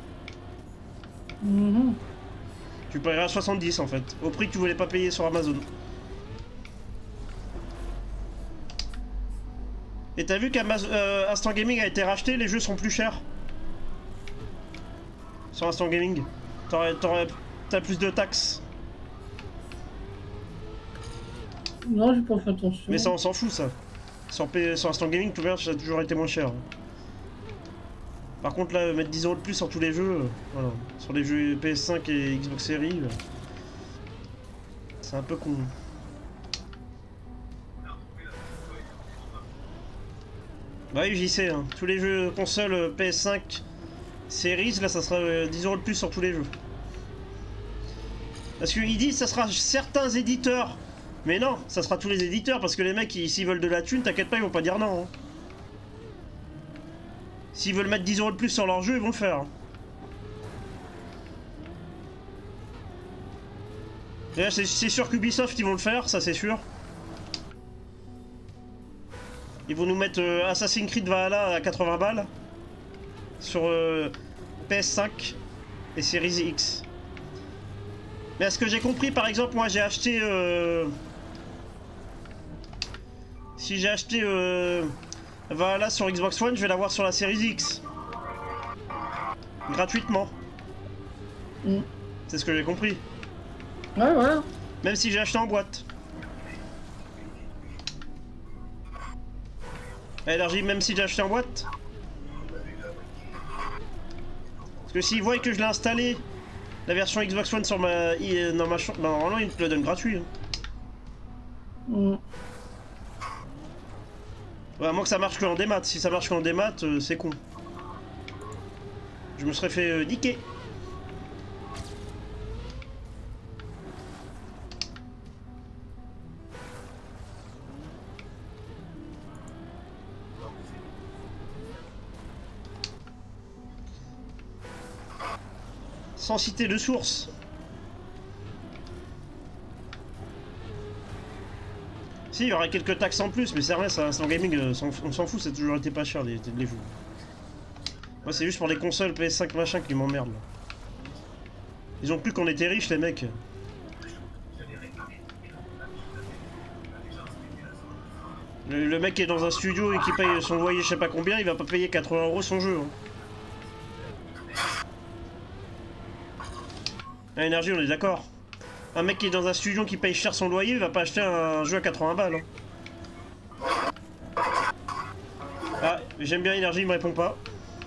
Speaker 2: Mmh.
Speaker 1: Tu paieras soixante-dix en fait, au prix que tu voulais pas payer sur Amazon. Et t'as vu qu'Instant euh, Gaming a été racheté, les jeux sont plus chers. Sur Instant Gaming. T'as plus de taxes.
Speaker 2: Non, j'ai pas fait attention.
Speaker 1: Mais ça, on s'en fout ça. Sur, P... sur Instant Gaming, tout vert, ça a toujours été moins cher. Par contre, là, mettre dix euros de plus sur tous les jeux, euh, voilà. Sur les jeux P S cinq et Xbox Series, euh, c'est un peu con. Bah oui, j'y sais, hein. Tous les jeux console P S cinq Series, là, ça sera euh, dix euros de plus sur tous les jeux. Parce qu'ils disent que ça sera certains éditeurs. Mais non, ça sera tous les éditeurs, parce que les mecs, s'ils veulent de la thune, t'inquiète pas, ils vont pas dire non. Hein. S'ils veulent mettre dix euros de plus sur leur jeu, ils vont le faire. Hein. C'est sûr qu'Ubisoft ils vont le faire, ça c'est sûr. Ils vont nous mettre euh, Assassin's Creed Valhalla à quatre-vingts balles sur euh, P S cinq et Series X. Mais à ce que j'ai compris, par exemple, moi j'ai acheté... Euh... Si j'ai acheté euh... Valhalla sur Xbox One, je vais l'avoir sur la Series X. Gratuitement.
Speaker 2: Mm.
Speaker 1: C'est ce que j'ai compris.
Speaker 2: Ouais, voilà.
Speaker 1: Même si j'ai acheté en boîte. Énergie, même si j'ai acheté en boîte. Parce que s'ils voient que je l'ai installé, la version Xbox One sur ma, dans ma chambre, bah, normalement ils te le donnent gratuit. Hein.
Speaker 2: Mm.
Speaker 1: Ouais, à moins que ça marche que en démat. Si ça marche que en démat, euh, c'est con. Je me serais fait euh, niquer. Sans citer de source. Si, il y aurait quelques taxes en plus, mais c'est vrai, ça, sans gaming, euh, on s'en fout, ça a toujours été pas cher les, les jeux. Moi, c'est juste pour les consoles P S cinq machin qui m'emmerdent. Ils ont plus qu'on était riches, les mecs. Le, le mec qui est dans un studio et qui paye son loyer, je sais pas combien, il va pas payer quatre-vingts euros son jeu. Hein. À Énergie, on est d'accord. Un mec qui est dans un studio qui paye cher son loyer, il va pas acheter un jeu à quatre-vingts balles. Hein. Ah, j'aime bien Énergie, il me répond pas.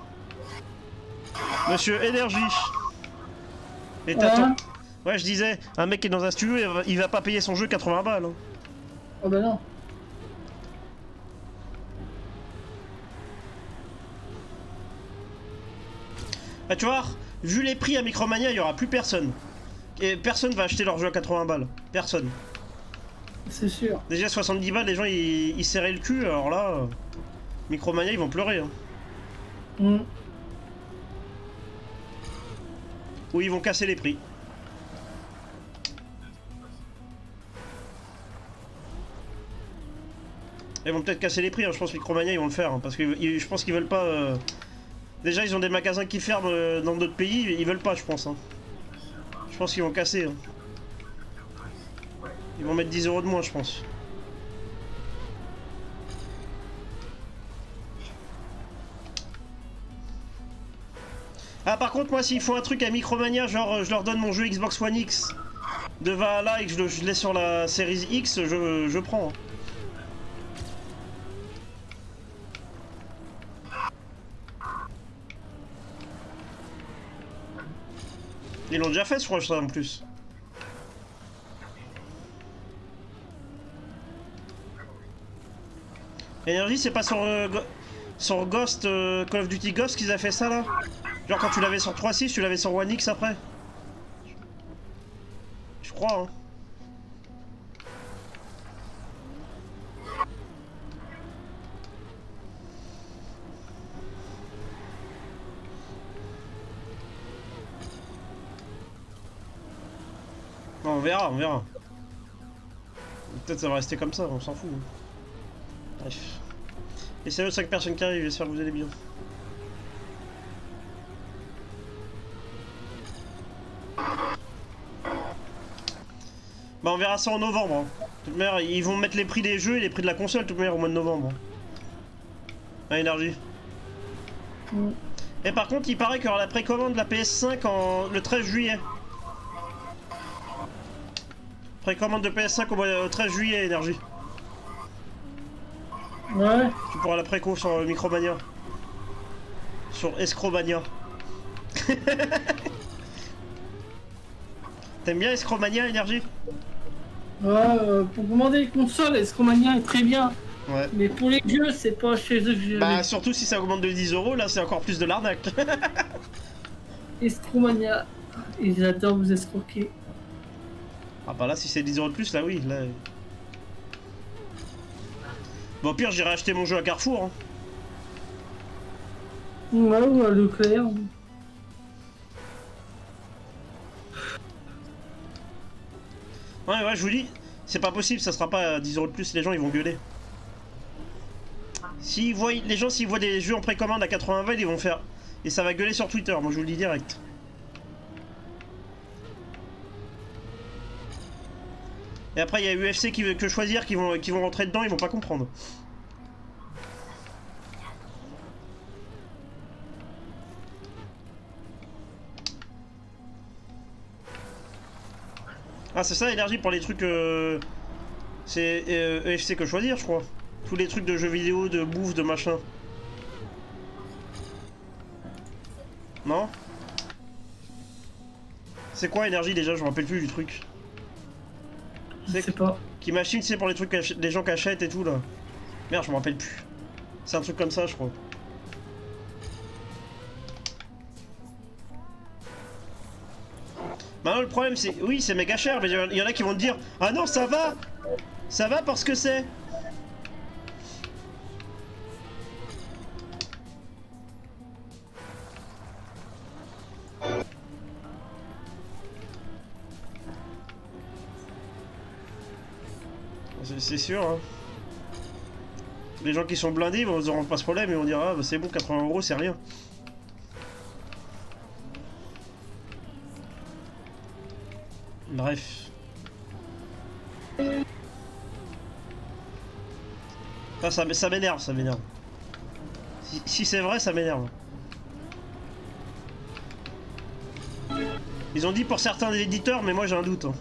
Speaker 1: Monsieur Énergie. Et t'attends. Ouais. ouais, je disais, un mec qui est dans un studio, il va, il va pas payer son jeu quatre-vingts balles. Hein.
Speaker 2: Oh bah non.
Speaker 1: Bah tu vois, vu les prix à Micromania, il y aura plus personne. Et personne va acheter leur jeu à quatre-vingts balles. Personne.
Speaker 2: C'est sûr.
Speaker 1: Déjà soixante-dix balles, les gens ils, ils serraient le cul, alors là, euh, Micromania ils vont pleurer. Hein.
Speaker 2: Mm.
Speaker 1: Ou ils vont casser les prix. Ils vont peut-être casser les prix, hein. Je pense que Micromania ils vont le faire, hein, parce que ils, je pense qu'ils veulent pas... Euh... Déjà ils ont des magasins qui ferment euh, dans d'autres pays, ils veulent pas je pense. Hein. Je pense qu'ils vont casser. Hein. Ils vont mettre dix euros de moins je pense. Ah par contre moi s'il faut un truc à Micromania, genre je leur donne mon jeu Xbox One X de Valhalla et que je le, je l'ai sur la série X, je, je prends. Hein. Ils l'ont déjà fait, je crois, ça en plus. Énergie, c'est pas sur, euh, sur Ghost, euh, Call of Duty Ghost qu'ils a fait ça là? Genre quand tu l'avais sur trois six, tu l'avais sur One X après? Je crois, hein. Non, on verra, on verra. Peut-être ça va rester comme ça, on s'en fout. Bref. Et c'est eux cinq personnes qui arrivent, j'espère que vous allez bien. Bah on verra ça en novembre. Hein. De toute manière, ils vont mettre les prix des jeux et les prix de la console de toute manière au mois de novembre. À Énergie.
Speaker 2: Mm.
Speaker 1: Et par contre, il paraît qu'il y aura la précommande de la P S cinq en... le treize juillet. Précommande de P S cinq au, mois... au treize juillet, Énergie.
Speaker 2: Ouais.
Speaker 1: Tu pourras la préco sur euh, Micromania. Sur Escromania. T'aimes bien Escromania, Énergie?
Speaker 2: Ouais, euh, pour commander les consoles, Escromania est très bien.
Speaker 1: Ouais.
Speaker 2: Mais pour les jeux, c'est pas chez eux que je
Speaker 1: Bah
Speaker 2: vais.
Speaker 1: surtout si ça augmente de dix euros, là c'est encore plus de l'arnaque.
Speaker 2: Escromania. Ils adorent vous escroquer.
Speaker 1: Ah bah là si c'est dix euros de plus, là oui. Là... Bon au pire j'irai acheter mon jeu à Carrefour. Hein.
Speaker 2: Ouais, ou à Leclerc.
Speaker 1: Ouais, ouais, je vous dis, c'est pas possible, ça sera pas à dix euros de plus, les gens ils vont gueuler. S'ils voient, les gens s'ils voient des jeux en précommande à quatre-vingts balles, ils vont faire... Et ça va gueuler sur Twitter, moi je vous le dis direct. Et après il y a U F C qui veut que choisir, qui vont, qui vont rentrer dedans, ils vont pas comprendre. Ah c'est ça énergie pour les trucs... Euh... C'est euh, E F C que choisir je crois. Tous les trucs de jeux vidéo, de bouffe, de machin. Non? C'est quoi énergie déjà? Je me rappelle plus du truc.
Speaker 2: Je sais pas.
Speaker 1: Qui machine c'est pour les trucs des gens qui achètent et tout là. Merde je me rappelle plus. C'est un truc comme ça je crois. Bah non, le problème c'est... Oui c'est méga cher mais il y en a qui vont te dire ah non ça va. Ça va parce que c'est... C'est sûr hein. Les gens qui sont blindés ils n'auront pas ce problème et on dira ah, bah, c'est bon quatre-vingts euros c'est rien. Bref. Ah, ça ça m'énerve, ça m'énerve. Si, si c'est vrai, ça m'énerve. Ils ont dit pour certains éditeurs, mais moi j'ai un doute. Hein.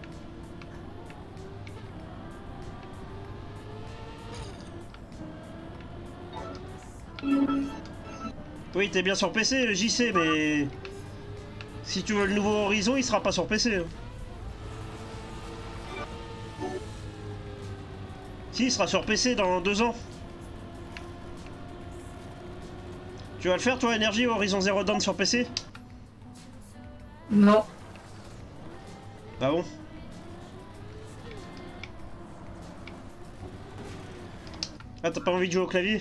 Speaker 1: Oui, t'es bien sur P C, J C, mais... Si tu veux le nouveau Horizon, il sera pas sur P C. Hein. Si, il sera sur P C dans deux ans. Tu vas le faire, toi, Énergie, Horizon Zero Dawn sur P C?
Speaker 2: Non.
Speaker 1: Ah bon? Ah, t'as pas envie de jouer au clavier?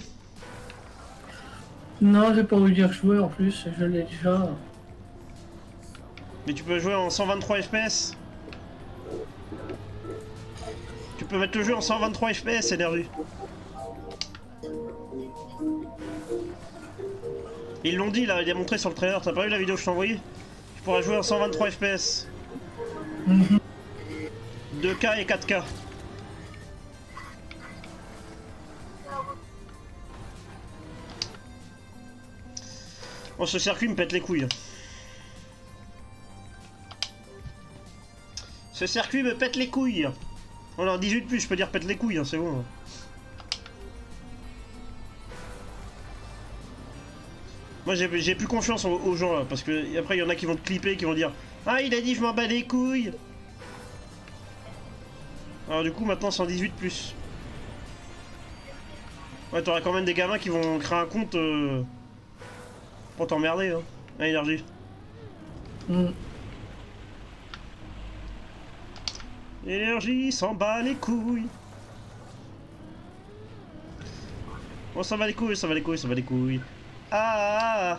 Speaker 2: Non, j'ai pas envie de jouer en plus, je l'ai déjà.
Speaker 1: Mais tu peux jouer en cent vingt-trois F P S. Tu peux mettre le jeu en cent vingt-trois F P S, Énergie. Ils l'ont dit là, il a montré sur le trailer, t'as pas vu la vidéo que je t'ai envoyée? Tu pourras jouer en cent vingt-trois F P S.
Speaker 2: Mm-hmm.
Speaker 1: deux K et quatre K. Bon, ce circuit me pète les couilles. Ce circuit me pète les couilles. On est en dix-huit plus, je peux dire pète les couilles, hein, c'est bon. Moi j'ai plus confiance aux, aux gens là, parce que après il y en a qui vont te clipper, qui vont dire ah il a dit je m'en bats les couilles. Alors du coup maintenant c'est en dix-huit plus. Ouais t'auras quand même des gamins qui vont créer un compte euh, pour t'emmerder hein, à Énergie.
Speaker 2: Mm.
Speaker 1: Énergie s'en bat les couilles. Oh ça va les couilles, ça va les couilles, ça va les couilles. Ah,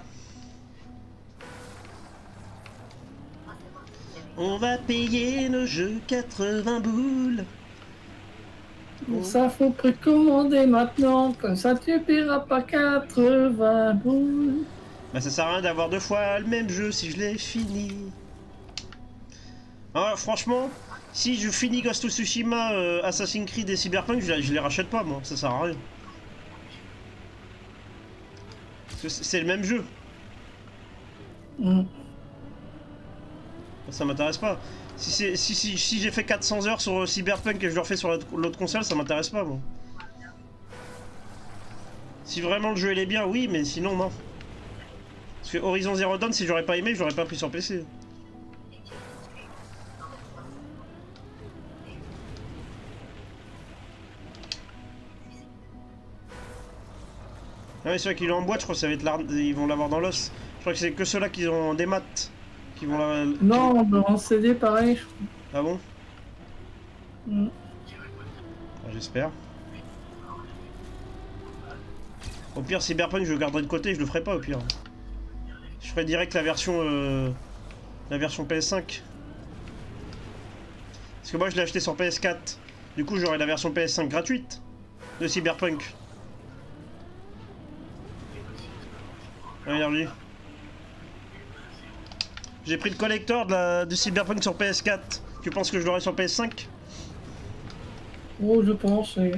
Speaker 1: on va payer nos jeux quatre-vingts boules.
Speaker 2: Bon, ça faut précommander maintenant, comme ça tu paieras pas quatre-vingts boules.
Speaker 1: Bah ça sert à rien d'avoir deux fois le même jeu si je l'ai fini. Alors franchement, si je finis Ghost of Tsushima, euh, Assassin's Creed et Cyberpunk, je, je les rachète pas moi, ça sert à rien. C'est le même jeu.
Speaker 2: Mm.
Speaker 1: Ça m'intéresse pas. Si, si, si, si j'ai fait quatre cents heures sur Cyberpunk et je le refais sur l'autre console, ça m'intéresse pas moi. Si vraiment le jeu il est bien, oui, mais sinon non. Parce que Horizon Zero Dawn, si j'aurais pas aimé, je l'aurais pas pris sur P C. Ah ouais, ceux qui l'ont en boîte, je crois que ça va être l'art... ils vont l'avoir dans l'os. Je crois que c'est que ceux-là qui ont des maths qui vont la...
Speaker 2: Non, qui... en C D pareil, je crois.
Speaker 1: Ah bon?
Speaker 2: Mm.
Speaker 1: Ah, j'espère. Au pire, Cyberpunk, je le garderai de côté, je le ferai pas au pire. Je ferai direct la version... Euh... La version P S cinq. Parce que moi je l'ai acheté sur P S quatre. Du coup j'aurai la version P S cinq gratuite de Cyberpunk. Ah, énergie. J'ai pris le collector de, la, de Cyberpunk sur P S quatre. Tu penses que je l'aurai sur P S cinq?
Speaker 2: Oh, je pense, oui.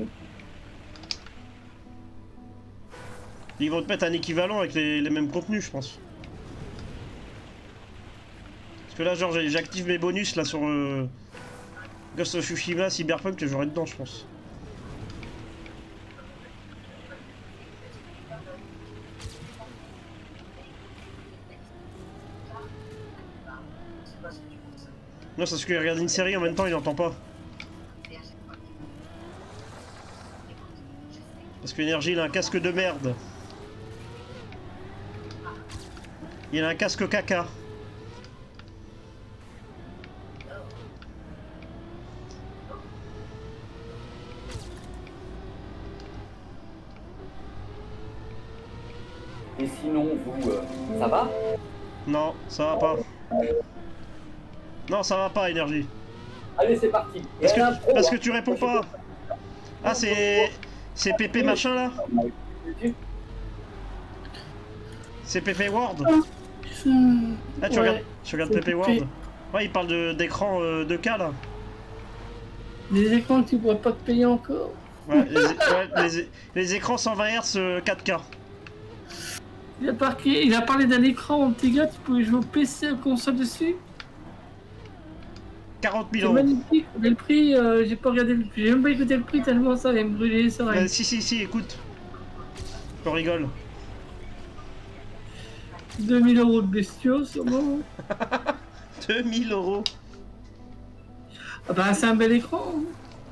Speaker 1: Ils vont te mettre un équivalent avec les, les mêmes contenus, je pense. Parce que là, genre, j'active mes bonus là sur euh, Ghost of Tsushima, Cyberpunk, que j'aurai dedans, je pense. Non, c'est parce qu'il regarde une série en même temps, il n'entend pas. Parce que l'énergie, il a un casque de merde. Il a un casque caca.
Speaker 3: Et sinon, vous, euh, ça va?
Speaker 1: Non, ça va pas. Non, ça va pas, énergie.
Speaker 3: Allez, c'est parti.
Speaker 1: Parce
Speaker 3: Et
Speaker 1: que,
Speaker 3: un pro,
Speaker 1: parce
Speaker 3: hein.
Speaker 1: que tu réponds pas. Ah, c'est... C'est Pépé machin, là? C'est Pépé Ward? Ah, tu
Speaker 2: Ouais.
Speaker 1: regardes, tu regardes
Speaker 2: c'est
Speaker 1: Pépé
Speaker 2: Pépé.
Speaker 1: Ward? Ouais, il parle de- d'écran euh, deux K, là.
Speaker 2: Des écrans que tu pourrais pas te payer encore.
Speaker 1: Ouais, les, ouais, les, les écrans cent vingt hertz euh, quatre K.
Speaker 2: Il a, parqué, il a parlé d'un écran, mon petit gars, tu pouvais jouer au P C, à console dessus.
Speaker 1: quarante mille
Speaker 2: C'est
Speaker 1: euros.
Speaker 2: magnifique, mais le prix, euh, j'ai pas regardé le prix, j'ai même pas écouté le prix tellement ça allait me brûler les
Speaker 1: Euh,
Speaker 2: oreilles.
Speaker 1: si, si, si, écoute. Je rigole.
Speaker 2: deux mille euros de bestiaux, sûrement.
Speaker 1: deux mille euros.
Speaker 2: Ah bah c'est un bel écran. hein.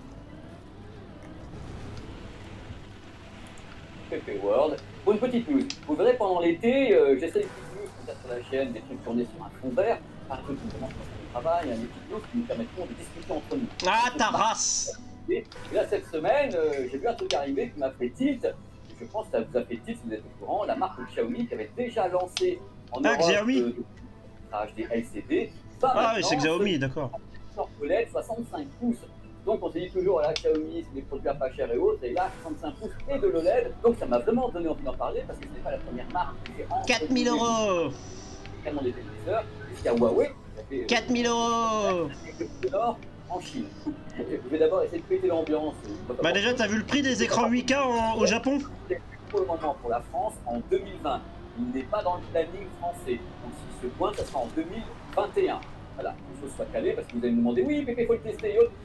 Speaker 3: Pépé World. Pour une petite news, vous verrez pendant l'été, euh, j'essaie des petites news comme ça sur la chaîne, des trucs tournés sur un fond vert, un truc qui commence à travail, des petites news qui nous permettront de discuter entre nous.
Speaker 1: Ah, ta race.
Speaker 3: Et là, cette semaine, euh, j'ai vu un truc arriver qui m'a fait tilt. Et je pense que ça vous a fait tilt si vous êtes au courant. La marque Xiaomi qui avait déjà lancé en
Speaker 1: Ah,
Speaker 3: Europe
Speaker 1: Xiaomi.
Speaker 3: euh, H D L C D. va
Speaker 1: Ah, oui, c'est
Speaker 3: maintenant
Speaker 1: Xiaomi, d'accord.
Speaker 3: sur O L E D soixante-cinq pouces. Donc on se dit toujours, voilà, Xiaomi, c'est des produits à pas cher et autres, et là, soixante-cinq pouces et de l'O L E D. Donc ça m'a vraiment donné envie d'en parler parce que ce n'est pas la première marque qui fait entre
Speaker 1: quatre mille euros.
Speaker 3: vraiment des téléviseurs. Jusqu'à Huawei, qui a fait, euh,
Speaker 1: quatre mille euros.
Speaker 3: le Nord en Chine. Je vais d'abord essayer de péter l'ambiance.
Speaker 1: Bah déjà, t'as vu le prix des écrans huit K en- au Japon?
Speaker 3: Pour le moment, pour la France, en deux mille vingt. Il n'est pas dans le planning français. Donc s'il se pointe, ça sera en deux mille vingt et un. Voilà, que les choses soient calées, parce que vous allez me demander, oui, Pépé, il faut le tester, et autres.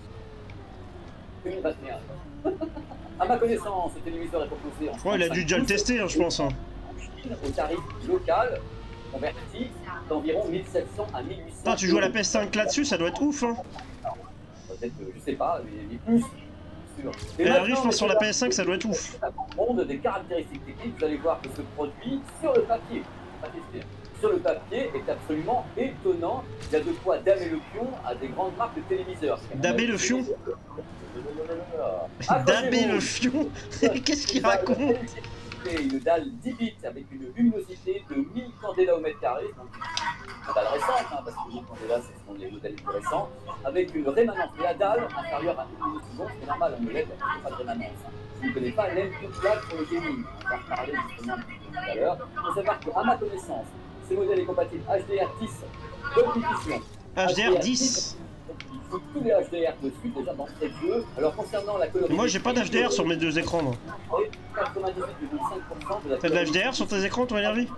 Speaker 3: deux mille vingt et un. À ma connaissance, ce téléviseur est proposé en
Speaker 1: Ouais, il a dû déjà le tester, hein, je pense. Hein.
Speaker 3: en Chine, au tarif local, converti, d'environ mille sept cents à mille huit cents.
Speaker 1: Putain, tu joues à la P S cinq là-dessus, ça doit être ouf, hein.
Speaker 3: Peut-être, euh, je sais pas, mais mais plus, sûr.
Speaker 1: Et
Speaker 3: maintenant,
Speaker 1: arrive, je pense, sur la P S cinq, ça doit être ouf.
Speaker 3: Monde des caractéristiques techniques, vous allez voir que ce produit, sur le papier, pas testé, sur le papier, est absolument étonnant. Il y a de quoi damer le pion à des grandes marques de téléviseurs.
Speaker 1: Damer le fion?
Speaker 3: Accrochez-vous.
Speaker 1: Damer le fion? Qu'est-ce qu'il raconte?
Speaker 3: Une dalle dix bits avec une luminosité de mille candela au mètre carré, donc une dalle récente, hein, parce que mille candela, ce sont les modèles plus récents, avec une rémanence de la dalle inférieure à une milliseconde, c'est normal, en O L E D, il n'y a pas de rémanence. Si vous ne connaissez pas l'input lag sur le gaming, on va en reparler justement tout à l'heure. Il faut savoir qu'à ma connaissance, ce modèle est compatible H D R dix, Dolby Vision.
Speaker 1: H D R dix.
Speaker 3: Il faut tous les H D R dessus, déjà dans ce jeu. Alors concernant la colorimétrie...
Speaker 1: Moi, j'ai pas d'H D R sur mes deux écrans, moi.
Speaker 3: quatre-vingt-dix-huit virgule cinq pour cent de la
Speaker 1: T'as de l'H D R sur tes écrans, toi, énergie?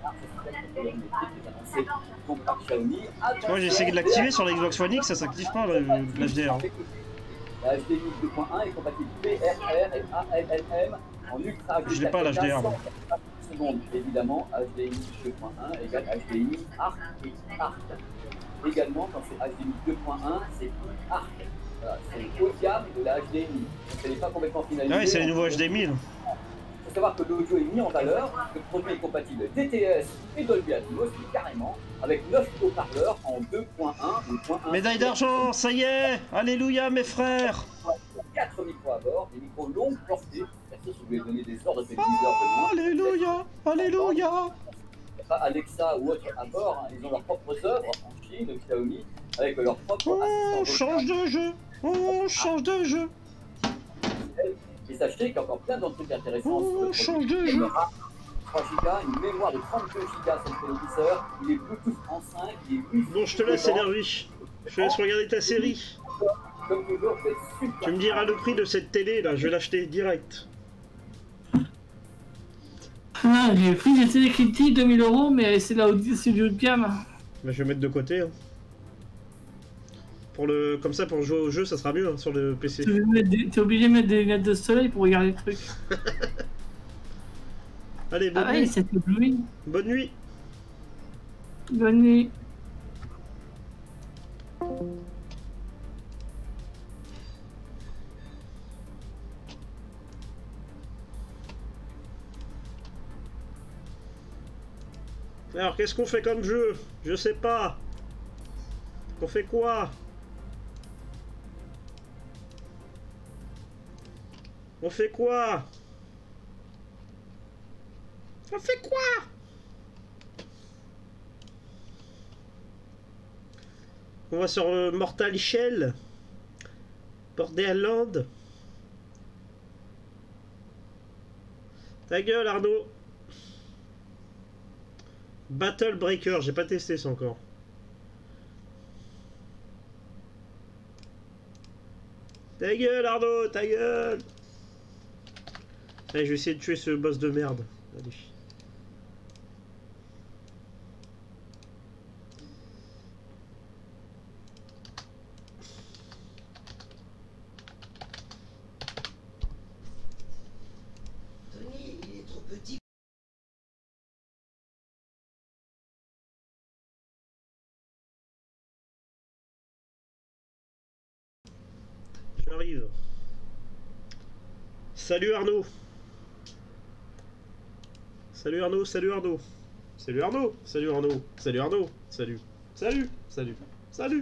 Speaker 1: Moi, j'ai essayé de l'activer sur la Xbox One X, ça s'active pas, l'H D R.
Speaker 3: La H D M I deux point un est compatible P R R et A L L M en ultra.
Speaker 1: Je l'ai pas, l'H D R, moi.
Speaker 3: Secondes, évidemment, H D M I deux point un égale H D M I Arc et Arc. Également, quand c'est H D M I deux point un, c'est Arc. Voilà, c'est le haut de gamme de la H D M I. Donc, elle n'est pas complètement finalisée.
Speaker 1: Ah oui, c'est les nouveaux H D M I, là.
Speaker 3: Il faut savoir que l'audio est mis en valeur, que le produit est compatible D T S et Dolby Atmos, carrément, avec neuf haut-parleurs en deux point un, deux point un.
Speaker 1: Médaille d'argent, ça y est! Alléluia, mes frères!
Speaker 3: quatre micros à bord, des micros longue portée. Bien sûr, si vous voulez donner des ordres de téléviseur de loin.
Speaker 1: Alléluia! Alléluia!
Speaker 3: votre Alexa ou autre à bord, hein, ils ont leurs propres œuvres en Chine, Xiaomi, avec leur propre
Speaker 1: On
Speaker 3: assistant
Speaker 1: change de jeu. On change de jeu.
Speaker 3: vocal. Et sachez qu'il y a encore plein d'autres trucs intéressants sur le
Speaker 1: On change
Speaker 3: produit.
Speaker 1: de jeu.
Speaker 3: trois gigas, une mémoire de trente-deux gigas sur le téléviseur, il est Bluetooth en cinq, il est Wi-Fi.
Speaker 1: Bon, je te laisse, énergie. Je te laisse regarder ta série.
Speaker 3: Comme toujours, vous êtes super.
Speaker 1: Tu me diras le prix de cette télé là, je vais l'acheter direct.
Speaker 2: Ah, j'ai pris des télé Kitty, deux mille euros, mais c'est là au-dessus du haut de gamme.
Speaker 1: Bah, je vais mettre de côté. Hein. Pour le... Comme ça, pour jouer au jeu, ça sera mieux hein, sur le P C.
Speaker 2: T'es obligé de mettre des lunettes de soleil pour regarder le truc.
Speaker 1: Allez, bonne
Speaker 2: Ah
Speaker 1: nuit.
Speaker 2: ouais, c'est ébloui.
Speaker 1: Bonne nuit.
Speaker 2: Bonne nuit.
Speaker 1: Alors, qu'est-ce qu'on fait comme jeu? Je sais pas. On fait quoi? On fait quoi? On fait quoi? On va sur euh, Mortal Shell. Borderland. Ta gueule, Arnaud. Battle Breaker, j'ai pas testé ça encore. Ta gueule, Arnaud, ta gueule. Allez, je vais essayer de tuer ce boss de merde. Allez.
Speaker 4: Tony, il est trop petit.
Speaker 1: J'arrive. Salut Arnaud. Salut Arnaud, salut Arnaud. Salut Arnaud, salut Arnaud, salut Arnaud, salut. Salut, salut, salut.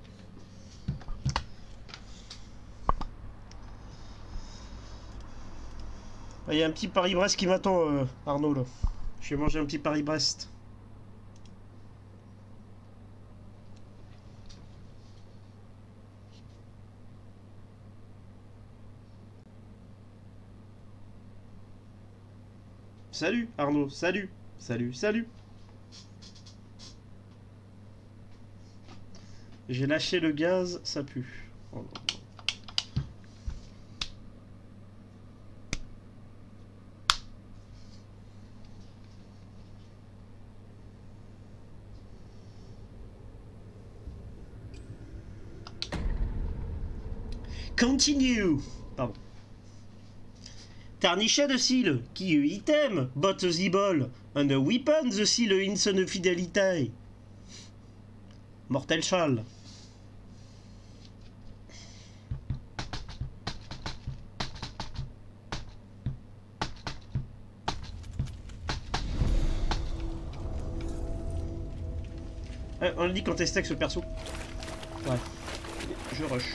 Speaker 1: Il y a un petit Paris-Brest qui m'attend, euh, Arnaud, là. Je vais manger un petit Paris-Brest. Salut Arnaud, salut, salut, salut. J'ai lâché le gaz, ça pue. Oh non. Continue. Pardon. Tarnished the seal, key item, but the ball, and a weapon the seal in fidelity. Mortel Shell. Ouais, on a dit qu'on testait avec ce perso. Ouais. Je rush.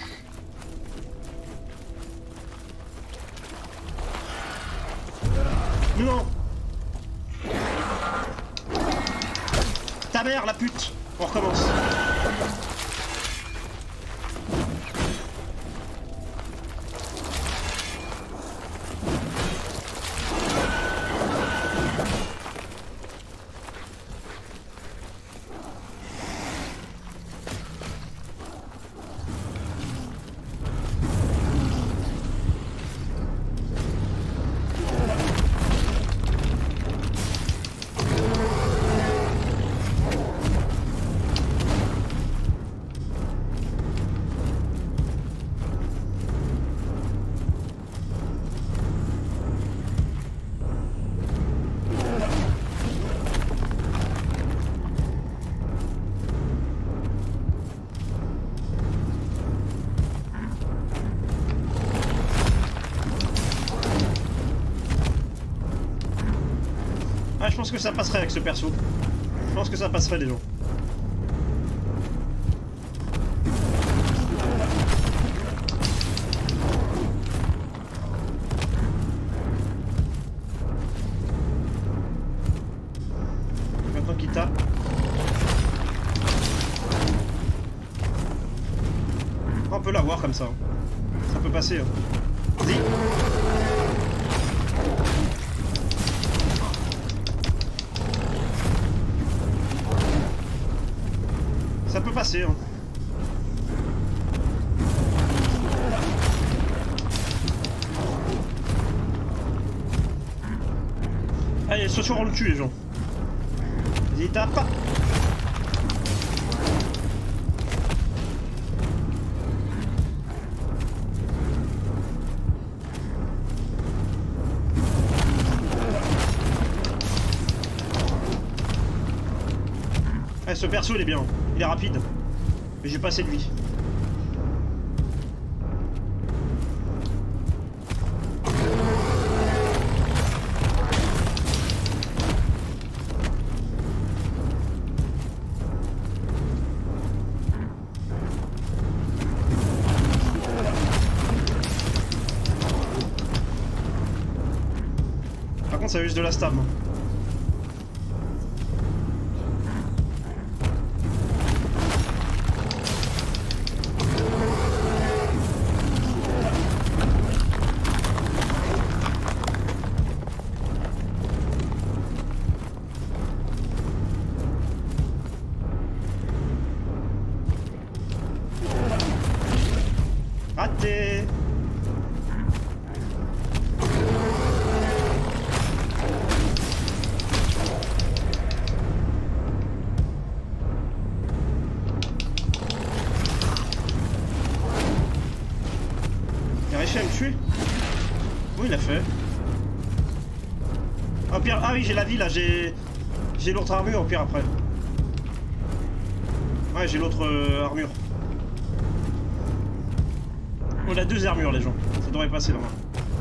Speaker 1: Non. Ta mère, la pute. On recommence. Ah, je pense que ça passerait avec ce perso. Je pense que ça passerait les gens. comme ça. Ça peut passer. Hein. Vas-y. Ça peut passer. Hein. Allez, ce soir on le tue les gens. Vas-y, tape. Eh, ce perso il est bien, il est rapide. Mais j'ai pas assez de vie. Par contre ça use de la stam. Raté. Il a réussi à me tuer? Oui, il a fait. Ah, pire... ah oui, j'ai la vie là, j'ai... J'ai l'autre armure au pire après. Ouais, j'ai l'autre euh, armure. On a deux armures les gens, ça devrait passer normalement.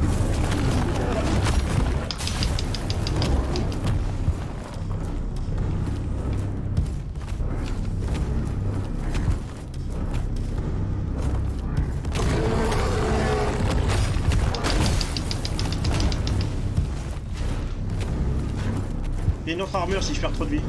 Speaker 1: Il y a une autre armure si je perds trop de vie.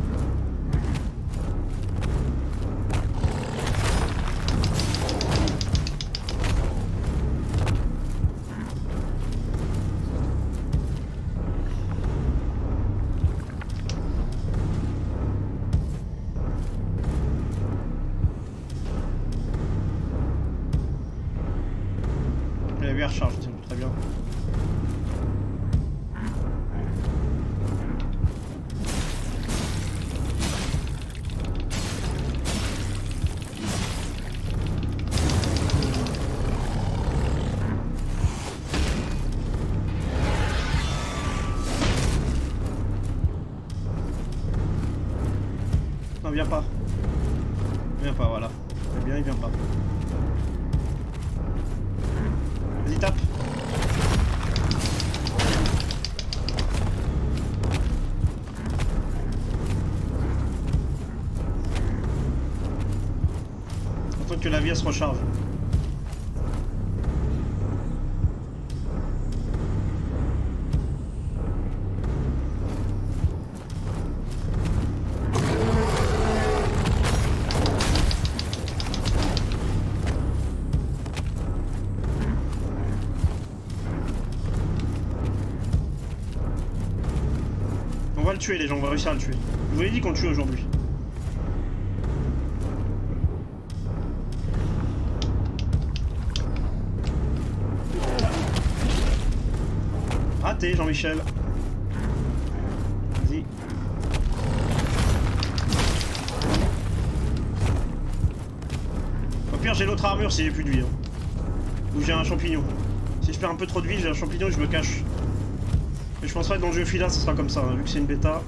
Speaker 1: La V R charge, très bien. Non, viens pas. Viens pas, voilà. C'est bien, il vient pas. Vas-y, tape. Attends que la vie elle se recharge. On va le tuer les gens, on va réussir à le tuer. Je vous l'ai dit qu'on le tue aujourd'hui. Raté Jean-Michel. Vas-y. Au pire j'ai l'autre armure si j'ai plus de vie. Hein. Ou j'ai un champignon. Si je perds un peu trop de vie, j'ai un champignon et je me cache. Mais je pense pas que dans le jeu Fila ça sera comme ça, hein, vu que c'est une bêta.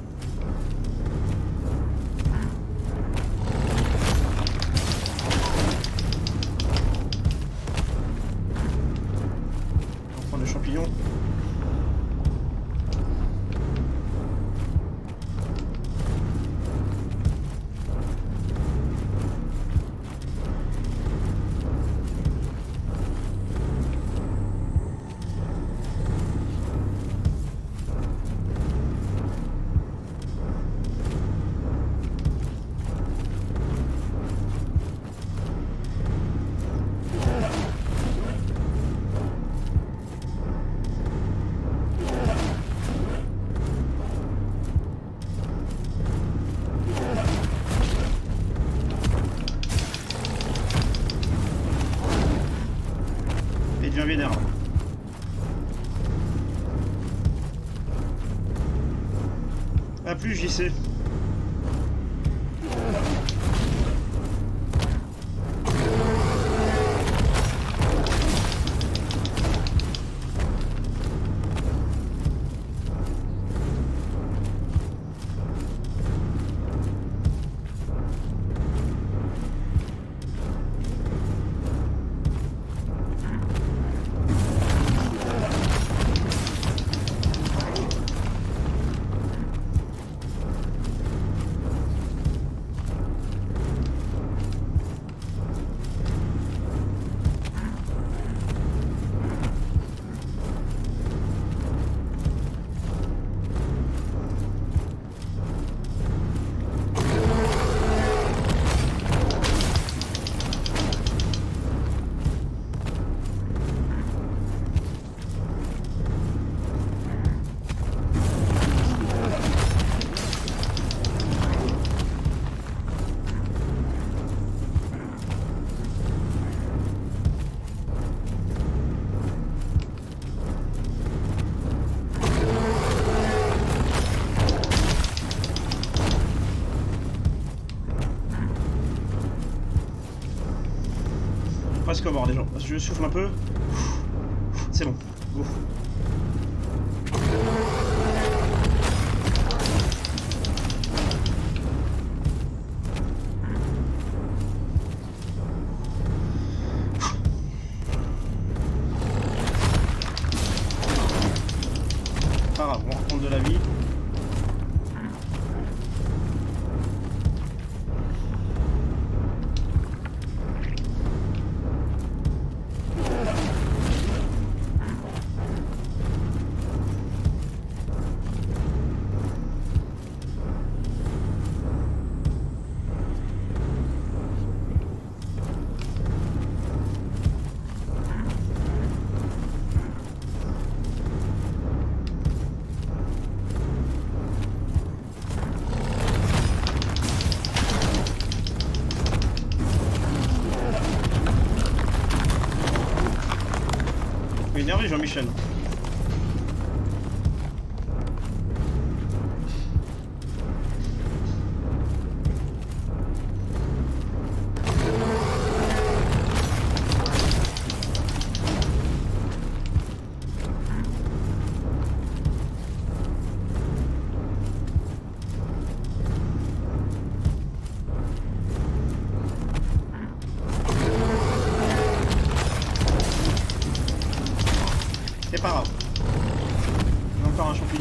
Speaker 1: On va prendre le champignon. il devient vénère. A plus, j'y sais. Presque mort des gens. Je souffle un peu. C'est bon. Go. Pas grave, on reprend de la vie. Énervé Jean-Michel. C'est pas grave. Il y a encore un champignon.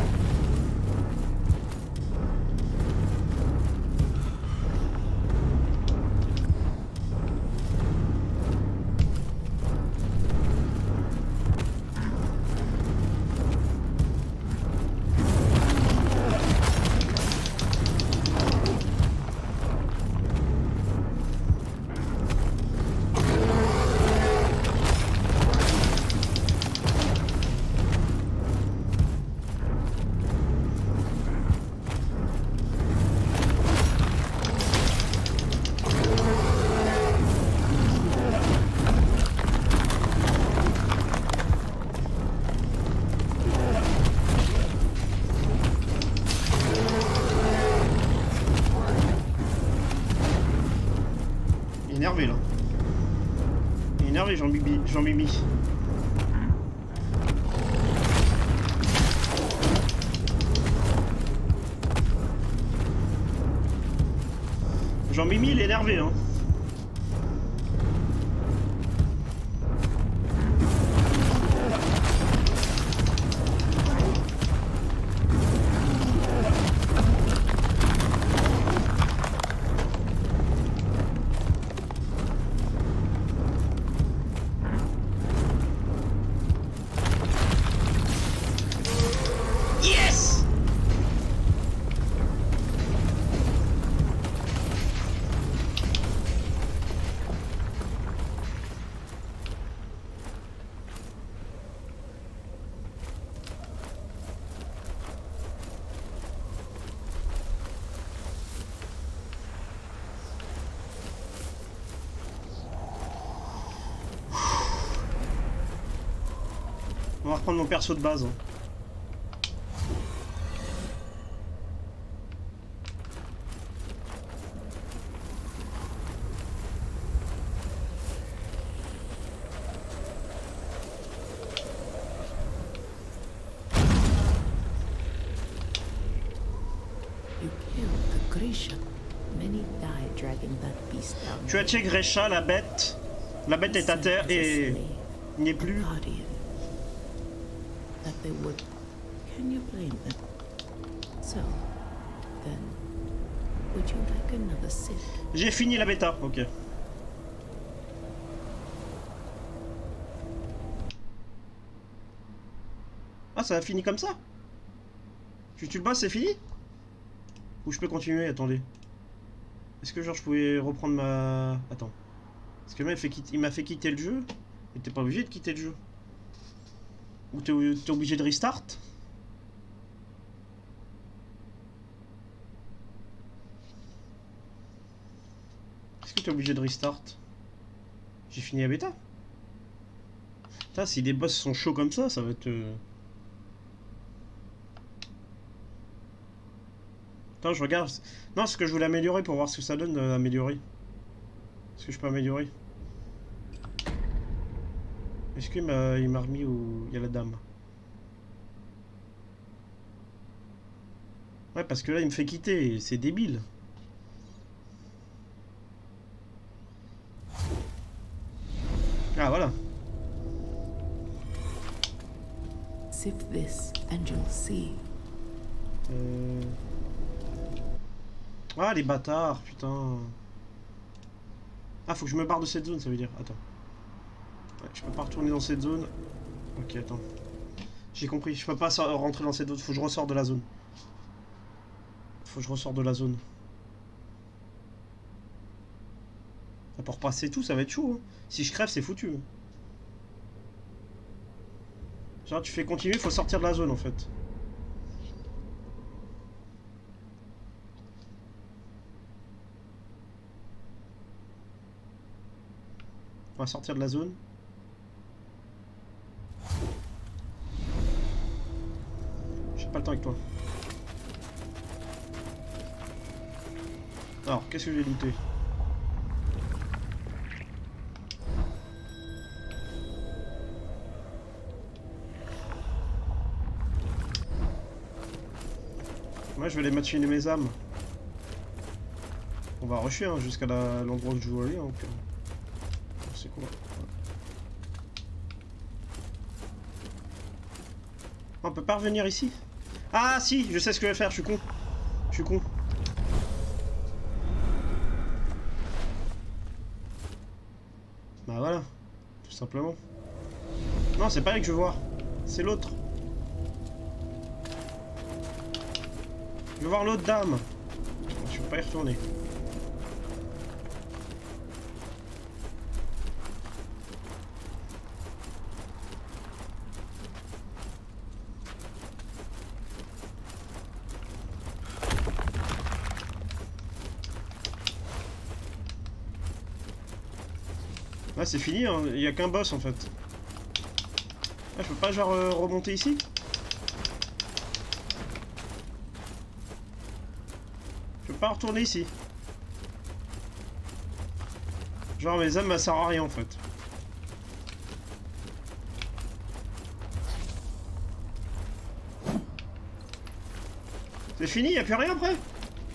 Speaker 1: Énervé là. Énervé Jean-Mimi. Jean-Mimi. Jean-Mimi il est énervé hein. On va reprendre mon perso de base. Hein. Tu as tué Grisha, la bête. La bête est à terre et il n'est plus. J'ai fini la bêta, ok. Ah, ça a fini comme ça? Tu tues le boss, c'est fini? Ou je peux continuer? Attendez. Est-ce que genre je pouvais reprendre ma... Attends. Parce que là, il m'a fait quitter le jeu. Et t'es pas obligé de quitter le jeu. Ou t'es obligé de restart? Est-ce que t'es obligé de restart? J'ai fini la bêta. Putain, si les boss sont chauds comme ça, ça va être... Euh... Attends, je regarde. Non, c'est ce que je voulais améliorer pour voir ce que ça donne d'améliorer. Est-ce que je peux améliorer? Est-ce qu'il m'a remis où il y a la dame? Ouais, parce que là, il me fait quitter. C'est débile. Ah, voilà.
Speaker 5: Sip this and you'll see.
Speaker 1: Euh... Ah, les bâtards, putain. Ah, faut que je me barre de cette zone, ça veut dire. Attends. Ouais, je peux pas retourner dans cette zone. Ok, attends. J'ai compris, je peux pas rentrer dans cette zone. Faut que je ressors de la zone. Faut que je ressors de la zone. Ah, pour passer tout, ça va être chaud. Hein. Si je crève, c'est foutu. Genre, tu fais continuer, faut sortir de la zone en fait. On va sortir de la zone. J'ai pas le temps avec toi. Alors, qu'est-ce que j'ai looté? Moi, je vais aller machiner mes âmes. On va rusher hein, jusqu'à l'endroit où je veux aller. Hein, okay. C'est quoi? On peut pas revenir ici? Ah si, je sais ce que je vais faire, je suis con. Je suis con. Bah voilà, tout simplement. Non, c'est pas lui que je veux voir, c'est l'autre. Je veux voir l'autre dame. Je peux pas y retourner. Là c'est fini, hein. Il n'y a qu'un boss en fait. Ah, je peux pas genre euh, remonter ici? Je peux pas retourner ici. Genre mes âmes, ça sert à rien en fait. C'est fini, il n'y a plus rien après.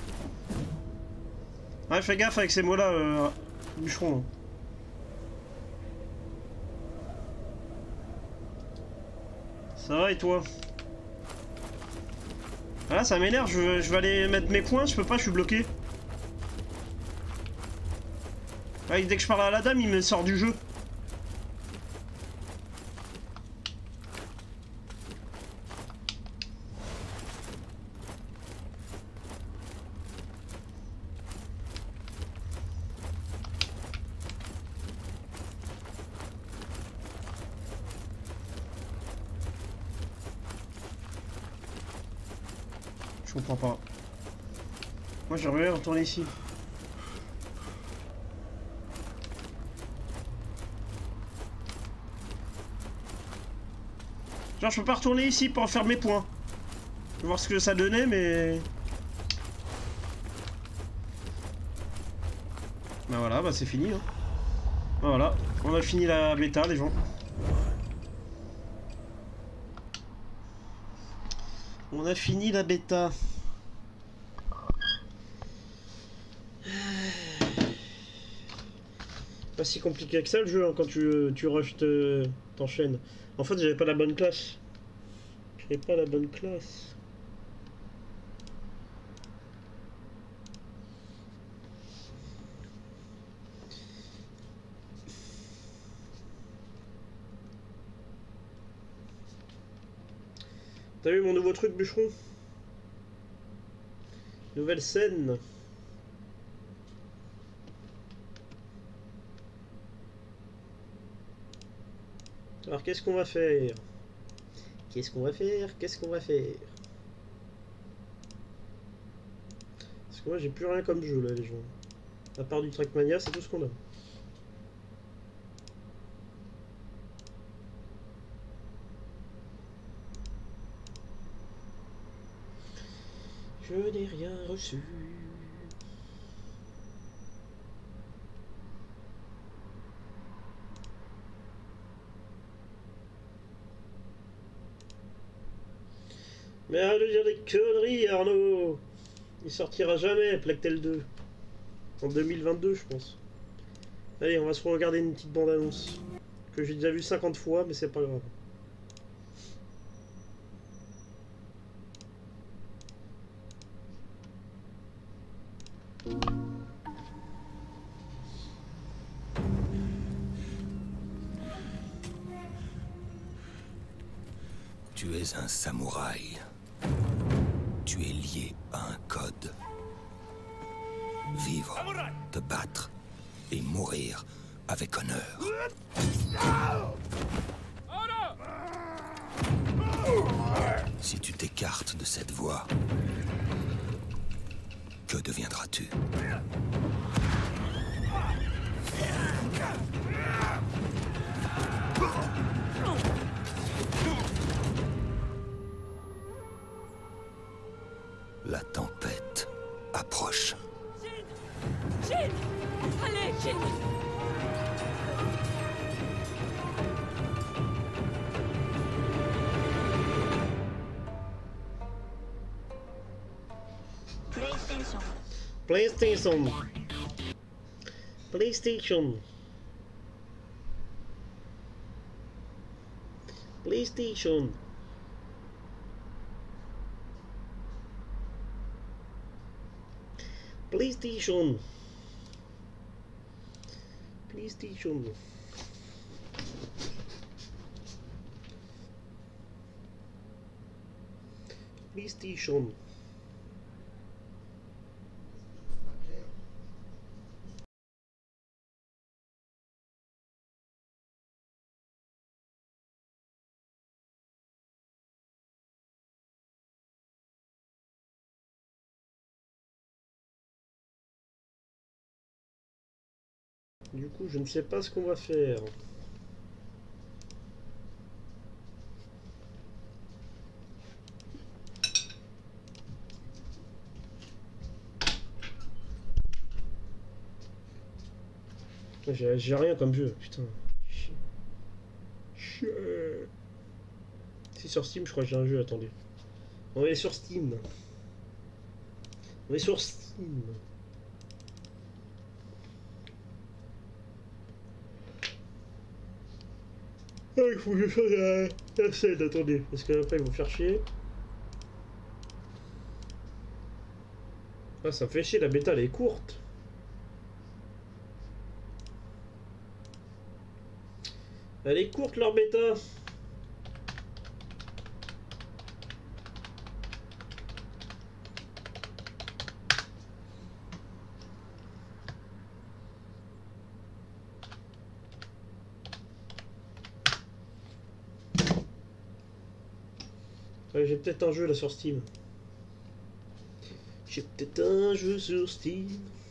Speaker 1: Ouais, fais gaffe avec ces mots là, euh, bûcheron. Ça va et toi? Voilà, ça m'énerve, je, je vais aller mettre mes points, je peux pas, je suis bloqué. Ouais, dès que je parle à la dame, il me sort du jeu. Je comprends pas. Moi j'aimerais bien retourner ici. Genre je peux pas retourner ici pour faire mes points. Je vais voir ce que ça donnait mais... Bah voilà, bah c'est fini. Hein. Bah voilà, on a fini la bêta les gens. On a fini la bêta. Pas si compliqué que ça le jeu hein, quand tu, tu rush t'enchaînes. En fait j'avais pas la bonne classe. J'avais pas la bonne classe. T'as vu mon nouveau truc bûcheron? Nouvelle scène. Alors qu'est-ce qu'on va faire? Qu'est-ce qu'on va faire? Qu'est-ce qu'on va faire? Parce que moi j'ai plus rien comme jeu là les gens. À part du Trackmania, c'est tout ce qu'on a. Je n'ai rien reçu. Mais arrête de dire des conneries, Arnaud. Il sortira jamais, Plague Tale deux. En deux mille vingt-deux, je pense. Allez, on va se regarder une petite bande-annonce. Que j'ai déjà vu cinquante fois, mais c'est pas grave.
Speaker 6: Tu es un samouraï. Tu es lié à un code. Vivre, te battre et mourir avec honneur. Si tu t'écartes de cette voie, que deviendras-tu? La tempête approche.
Speaker 7: Jin! Jin! Allez, Jin!
Speaker 8: PlayStation.
Speaker 1: PlayStation. PlayStation. PlayStation. PlayStation. PlayStation. PlayStation. Du coup, je ne sais pas ce qu'on va faire. J'ai rien comme jeu, putain. Chier. Si sur Steam, je crois que j'ai un jeu, attendez. On est sur Steam. On est sur Steam. Ah, il faut que je fasse la, la scène, attendez, parce qu'après ils vont faire chier. Ah, ça me fait chier, la bêta elle est courte. Elle est courte leur bêta. Ouais, j'ai peut-être un jeu là sur Steam. J'ai peut-être un jeu sur Steam.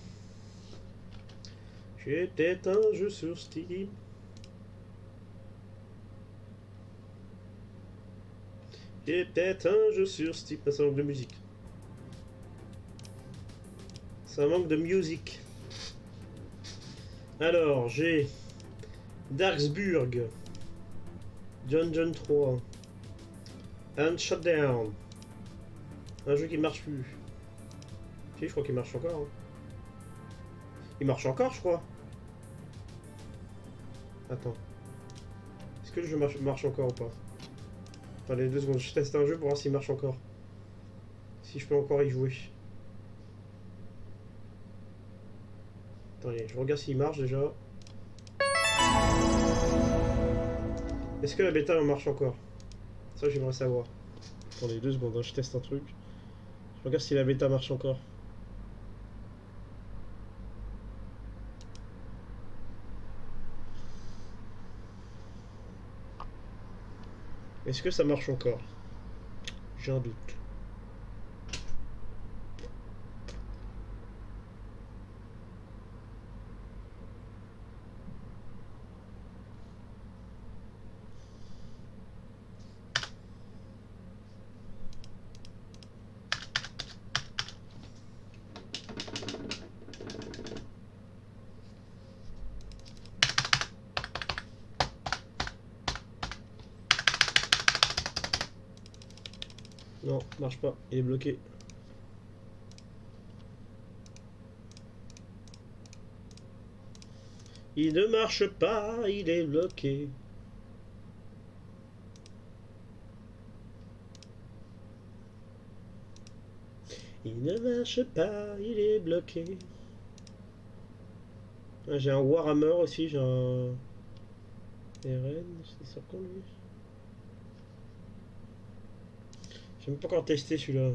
Speaker 1: J'ai peut-être un jeu sur Steam. Et peut-être un jeu sur Steam. Ah, ça manque de musique. Ça manque de musique. Alors, j'ai Darksburg, John John trois, and Shutdown. Un jeu qui marche plus. Si, je crois qu'il marche encore. Hein. Il marche encore, je crois. Attends. Est-ce que le jeu marche, marche encore ou pas? Attendez deux secondes, je teste un jeu pour voir s'il marche encore. Si je peux encore y jouer. Attendez, je regarde s'il marche déjà. Est-ce que la bêta marche encore? Ça, j'aimerais savoir. Attendez deux secondes, hein, je teste un truc. Je regarde si la bêta marche encore. Est-ce que ça marche encore? J'ai un doute. Non, marche pas, il est bloqué. Il ne marche pas, il est bloqué. Il ne marche pas, il est bloqué. Ah, j'ai un Warhammer aussi, j'ai un... R N, c'est sur quand lui? J'ai même pas encore testé celui-là.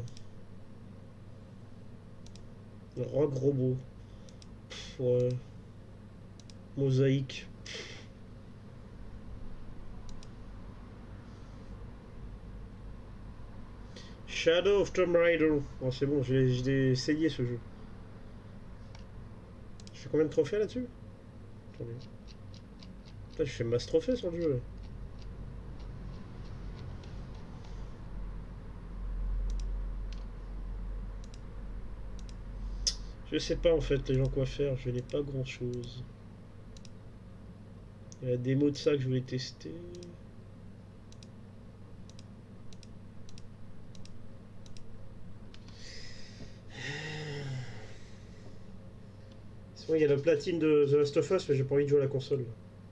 Speaker 1: Le Rogue Robot. Pff, ouais. Mosaïque. Shadow of Tomb Raider. Oh, c'est bon, j'ai essayé ce jeu. Je fais combien de trophées là-dessus? Attendez. Putain, je fais masse trophées sur le jeu là. Je sais pas en fait les gens quoi faire, je n'ai pas grand chose. Il y a la démo de ça que je voulais tester. Sinon il y a la platine de The Last of Us mais j'ai pas envie de jouer à la console.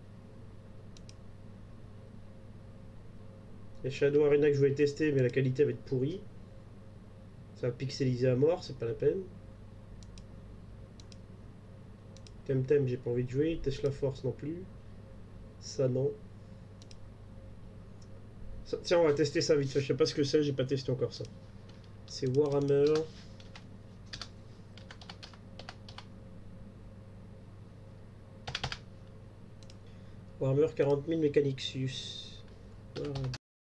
Speaker 1: Il y a Shadow Arena que je voulais tester mais la qualité va être pourrie. Ça va pixeliser à mort, c'est pas la peine. Temtem, j'ai pas envie de jouer. Tesla Force non plus. Ça non. Ça, tiens, on va tester ça vite fait. Je sais pas ce que c'est, j'ai pas testé encore ça. C'est Warhammer. Warhammer quarante mille Mechanixus. Warhammer.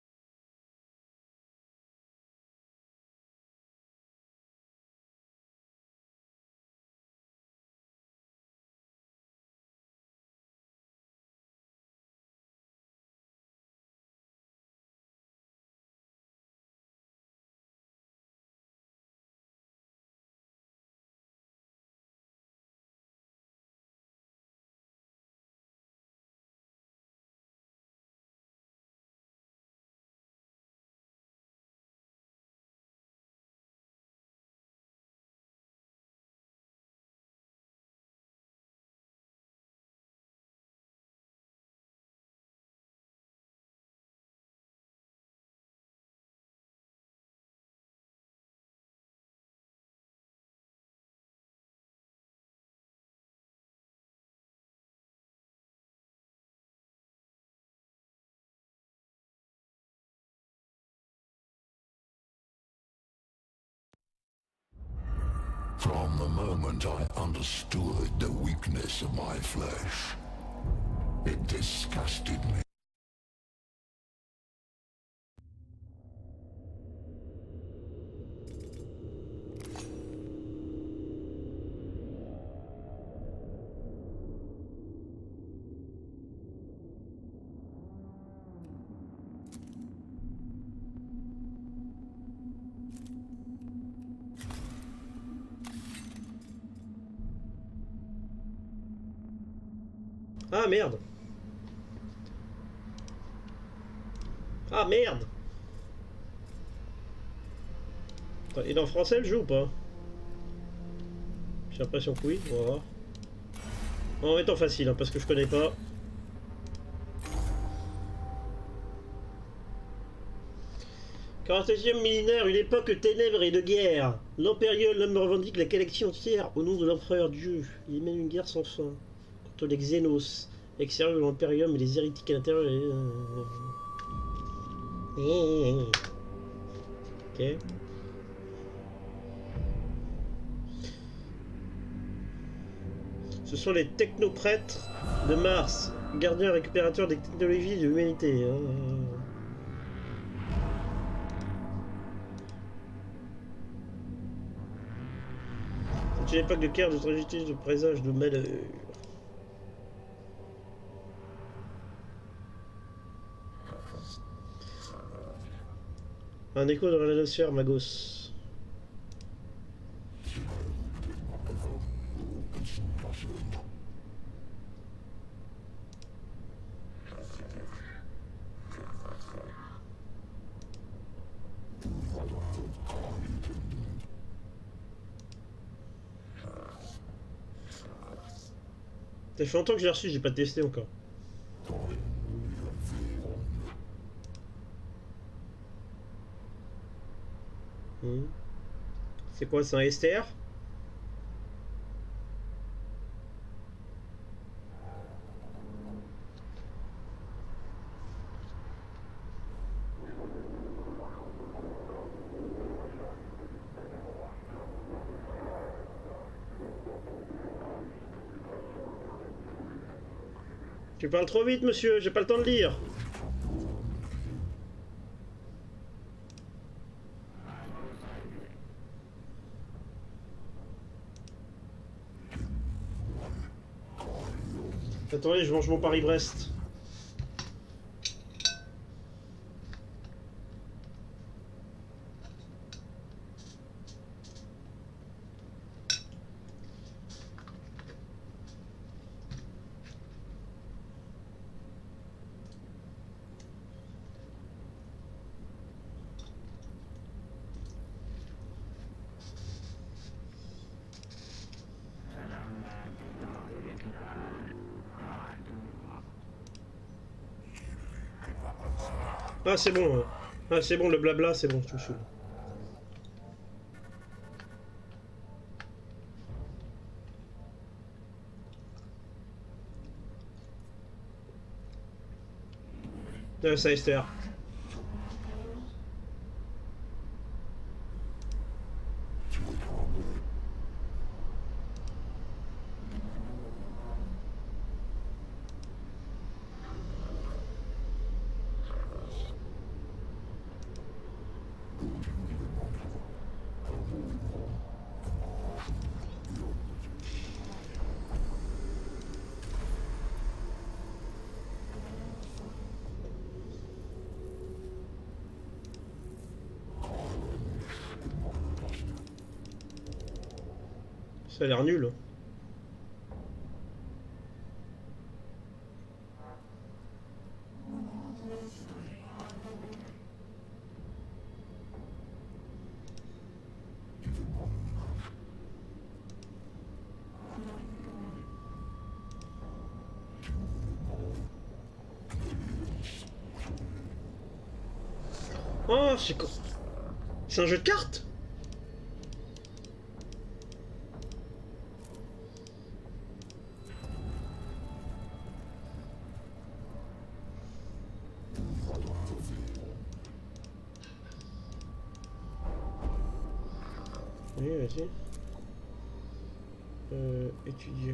Speaker 8: From the moment I understood the weakness of my flesh, it disgusted me.
Speaker 1: Ah merde. Ah merde. Attends, il est en français le jeu ou pas? J'ai l'impression que oui, on va voir. En mettant facile, hein, parce que je connais pas. quarante-septième millénaire, une époque de ténèbres et de guerre. L'Empérium, l'homme revendique la galaxie entière au nom de l'empereur Dieu. Il mène une guerre sans fin contre les Xénos, extérieurs de l'Empérium et les hérétiques à l'intérieur. Ok. Ce sont les technoprêtres de Mars, gardiens récupérateurs des technologies de l'humanité. Hein. C'est une époque de guerre, de tragédie, de présage, de malheur. Un écho dans la sphère, Magos. Ça fait longtemps que j'ai reçu, j'ai pas testé encore. Hmm. C'est quoi, c'est un S T R? Tu parles trop vite, monsieur, j'ai pas le temps de lire. Attendez, je mange mon Paris-Brest. Ah c'est bon, ah c'est bon le blabla, c'est bon, tu me saoules. Ah, ça Esther. Ça a l'air nul. Oh, c'est quoi? C'est un jeu de cartes? Oui, vas-y. Euh, étudier.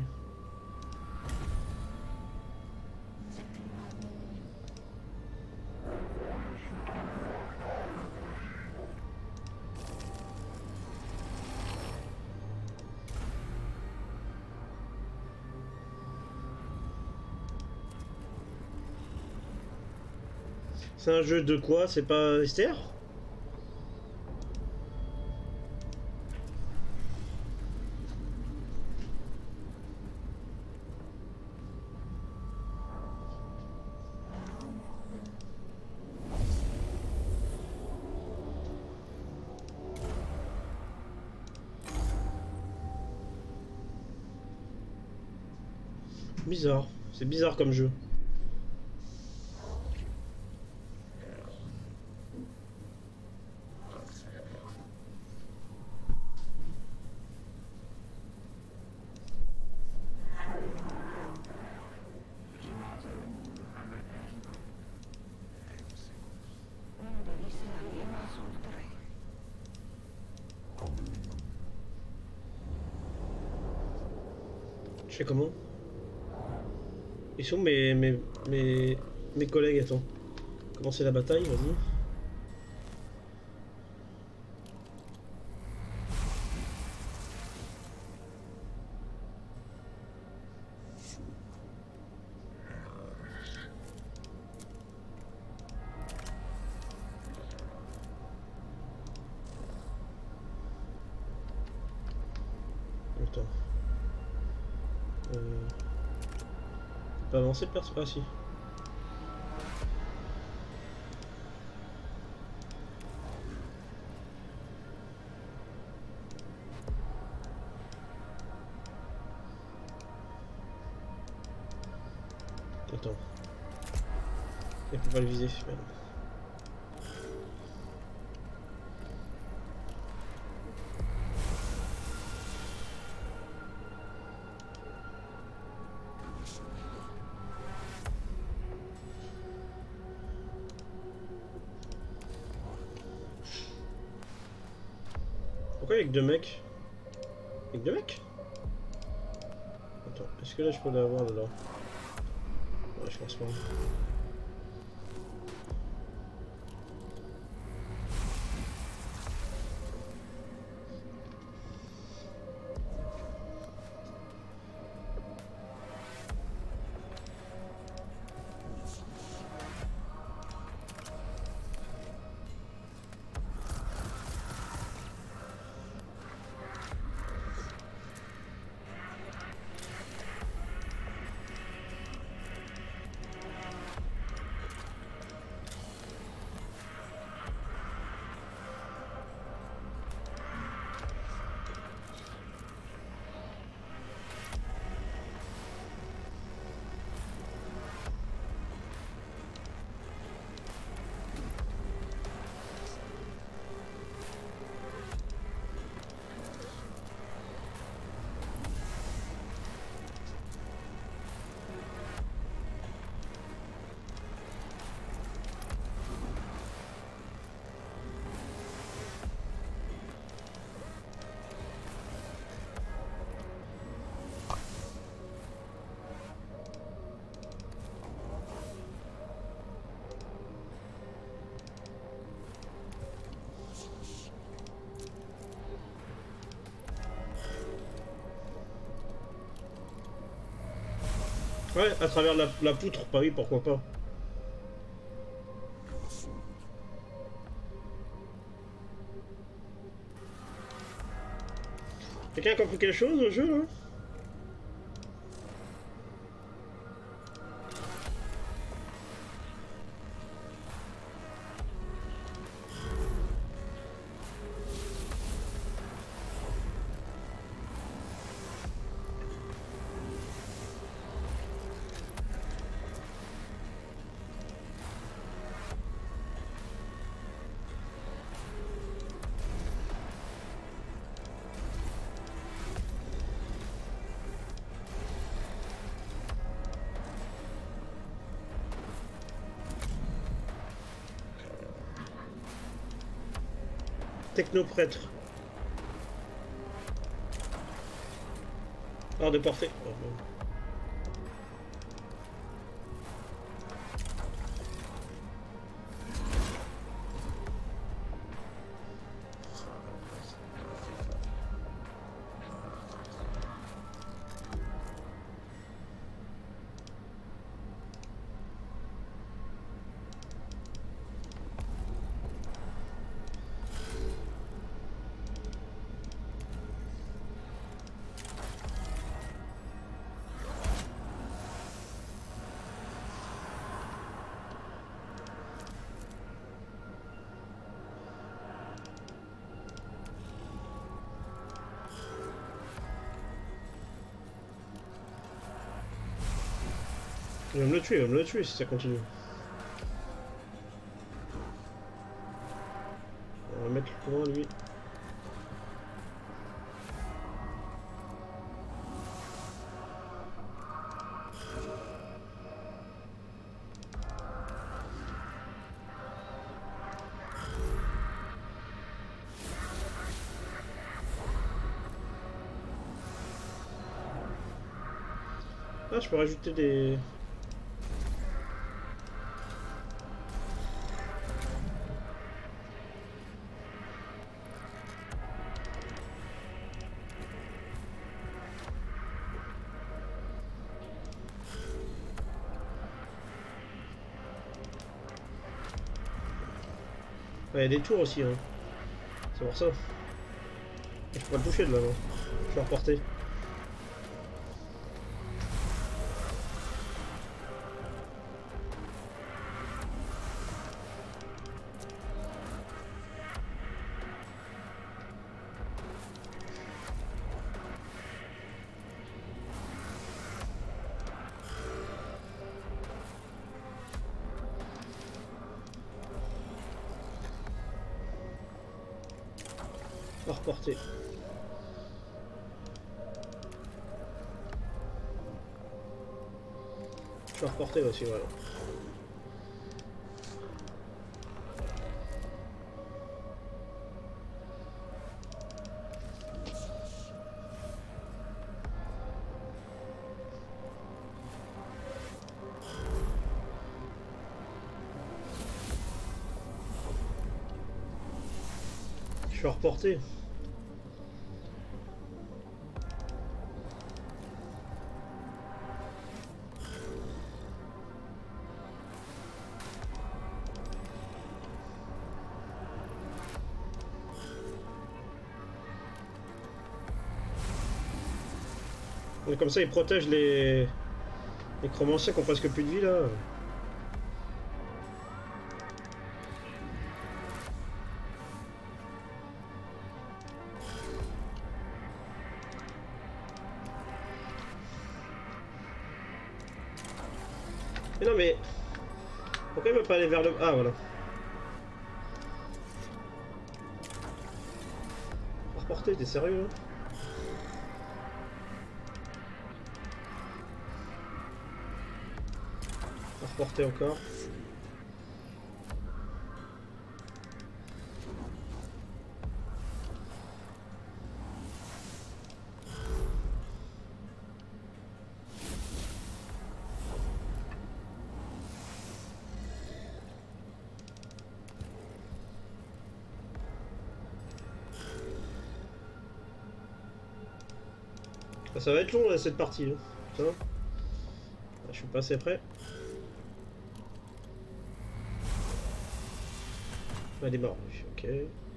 Speaker 1: C'est un jeu de quoi? C'est pas Esther? Bizarre. C'est bizarre comme jeu. Je fais comment? Ils sont mes, mes, mes, mes collègues, attends. Commencer la bataille, vas-y. Attends. Euh... Pas avancer le perso. Ah si. Attends. Il faut pas le viser, merde. Pourquoi il y a que deux mecs? Il y a que deux mecs? Attends, est-ce que là je peux l'avoir là? Ouais, je pense pas. Ouais, à travers la, la poutre, bah oui, pourquoi pas. Quelqu'un a compris quelque chose au jeu, là? Technoprêtre. Hors de portée. Oh, bon. Il va me le tuer, il va me le tuer si ça continue. On va mettre loin lui. Ah, je peux rajouter des... Il y a des tours aussi, hein. C'est pour ça. Je pourrais le toucher de là, non. Je vais reporter. À reporter. Je vais reporter aussi, voilà. Je vais reporter. Et comme ça, ils protègent les les chromanciens qui ont presque plus de vie là. Mais non mais pourquoi il veut pas aller vers le... Ah voilà. Reporter, t'es sérieux hein? Reporter encore. Ça va être long là, cette partie. Hein. Ça va. Je suis pas assez près. Elle est morte, ok.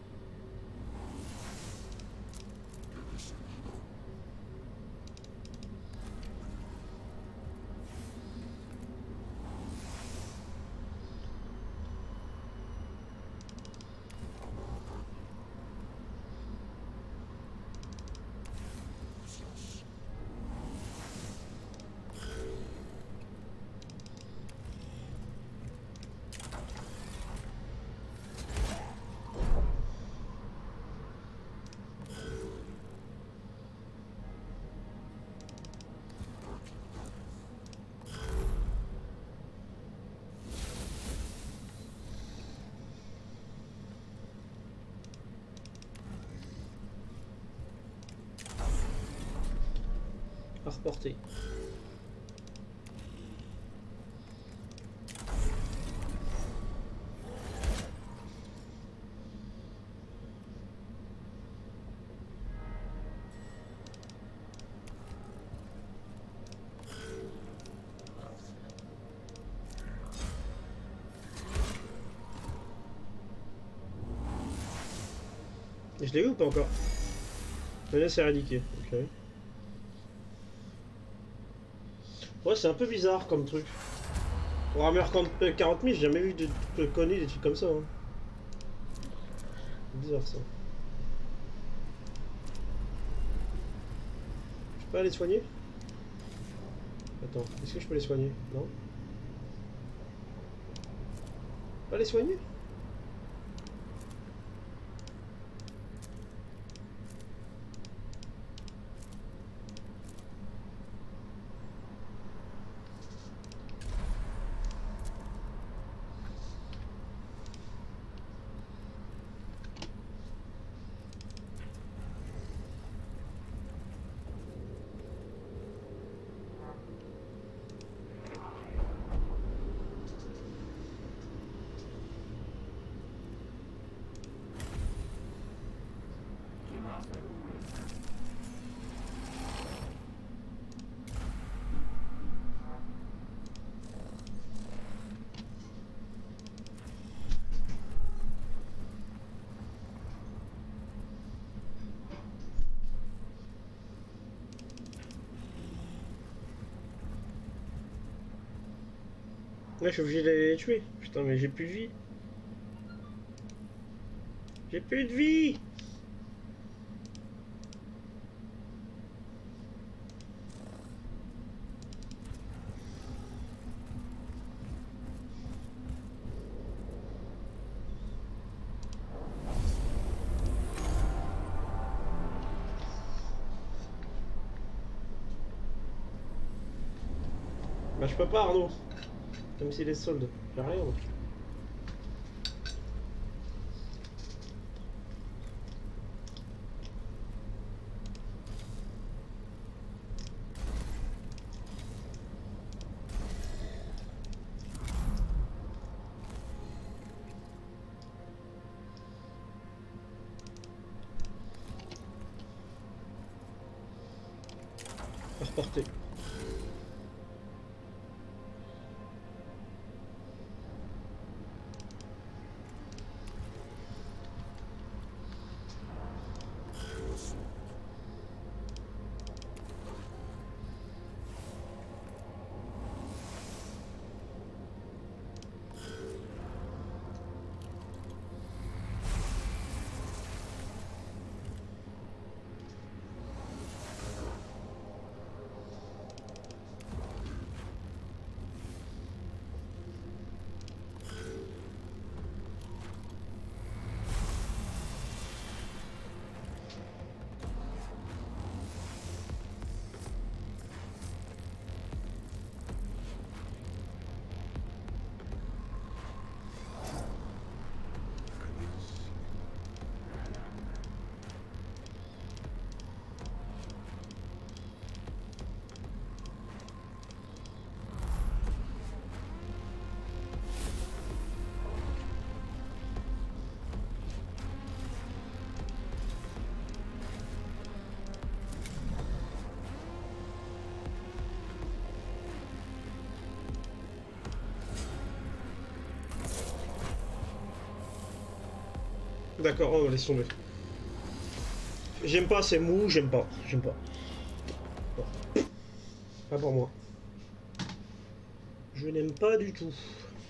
Speaker 1: À reporter. Je l'ai eu ou pas encore? Menace éradiquée, ok. Ouais, c'est un peu bizarre comme truc. Pour Warhammer quarante mille, j'ai jamais vu de, de conneries, des trucs comme ça. Hein. C'est bizarre ça. Je peux pas les soigner? Attends, est-ce que je peux les soigner? Non? Pas les soigner? Ouais, je suis obligé de les tuer. Putain, mais j'ai plus de vie. J'ai plus de vie. Bah je peux pas, Arnaud. Comme si les soldes. J'ai rien. Moi. À reporter. D'accord, oh, laisse tomber. J'aime pas, c'est mou, j'aime pas. J'aime pas. Bon. Pas pour moi. Je n'aime pas du tout.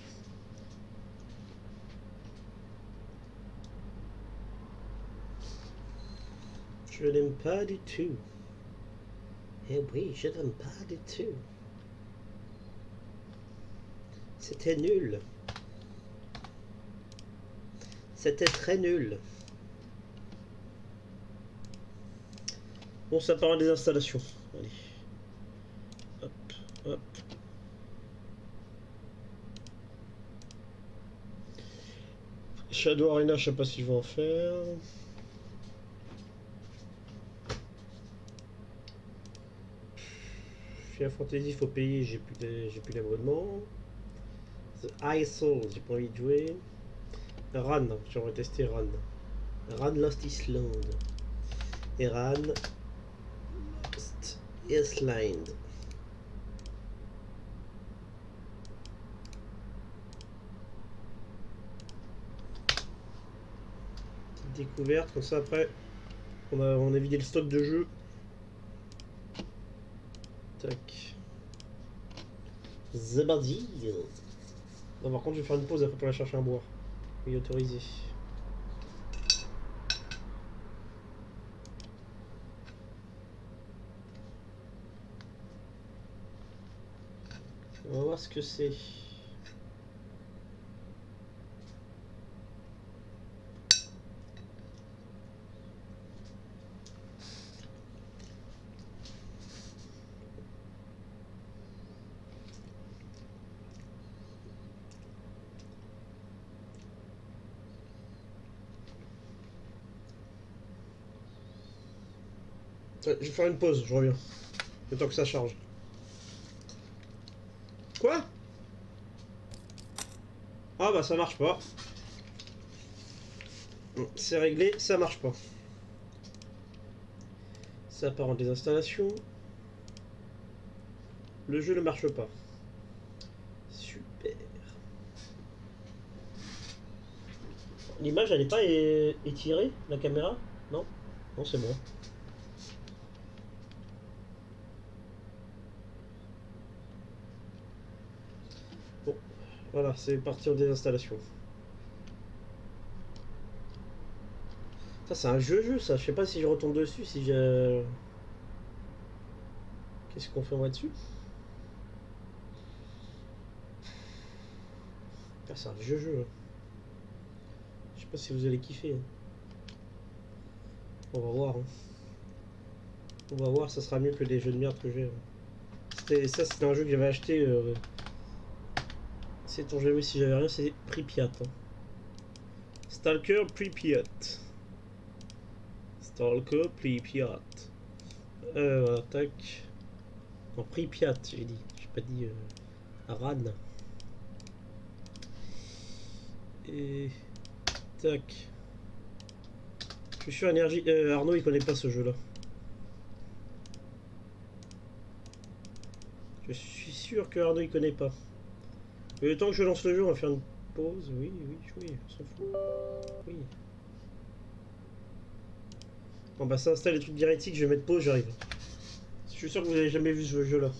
Speaker 1: Je n'aime pas du tout. Eh oui, je n'aime pas du tout. C'était nul. C'était très nul. Bon, ça part des installations. Allez. Hop, hop. Shadow Arena, je sais pas si je vais en faire. Final Fantasy, il faut payer, j'ai plus de, j'ai plus d'abonnement. The High Soul, j'ai pas envie de jouer. Ran, j'aurais testé Ran. Ran Lost Island. Et Ran Lost Island. Découverte, comme ça après on a, on a vidé le stock de jeux. Tac. Zabadi. Bon, par contre je vais faire une pause après pour aller chercher un bois. Oui, autorisé. On va voir ce que c'est. Ouais, je vais faire une pause, je reviens. Le temps que ça charge. Quoi? Ah bah ça marche pas. C'est réglé, ça marche pas. Ça part en désinstallation. Le jeu ne marche pas. Super. L'image elle n'est pas é étirée, la caméra? Non? Non, c'est bon. Bon, voilà, c'est parti en désinstallation. Ça, c'est un jeu-jeu, ça. Je sais pas si je retombe dessus, si j'ai... Qu'est-ce qu'on fait en dessus? Ah, c'est un jeu-jeu. Je sais pas si vous allez kiffer. On va voir. Hein. On va voir, ça sera mieux que des jeux de merde que j'ai. C'était ça, c'était un jeu que j'avais acheté. Euh... Sait-on jamais si j'avais rien, c'est Pripyat. Hein. Stalker Pripyat. Stalker Pripyat. Euh, voilà, tac. En Pripyat, j'ai dit. J'ai pas dit euh, Aran. Et tac. Je suis sûr, énergie. Euh, Arnaud, il connaît pas ce jeu-là. Je suis sûr que Arnaud, il connaît pas. Mais le temps que je lance le jeu, on va faire une pause. Oui, oui, oui, on s'en fout. Oui. Bon bah ça installe les trucs diérétiques, je vais mettre pause, j'arrive. Je suis sûr que vous n'avez jamais vu ce jeu là.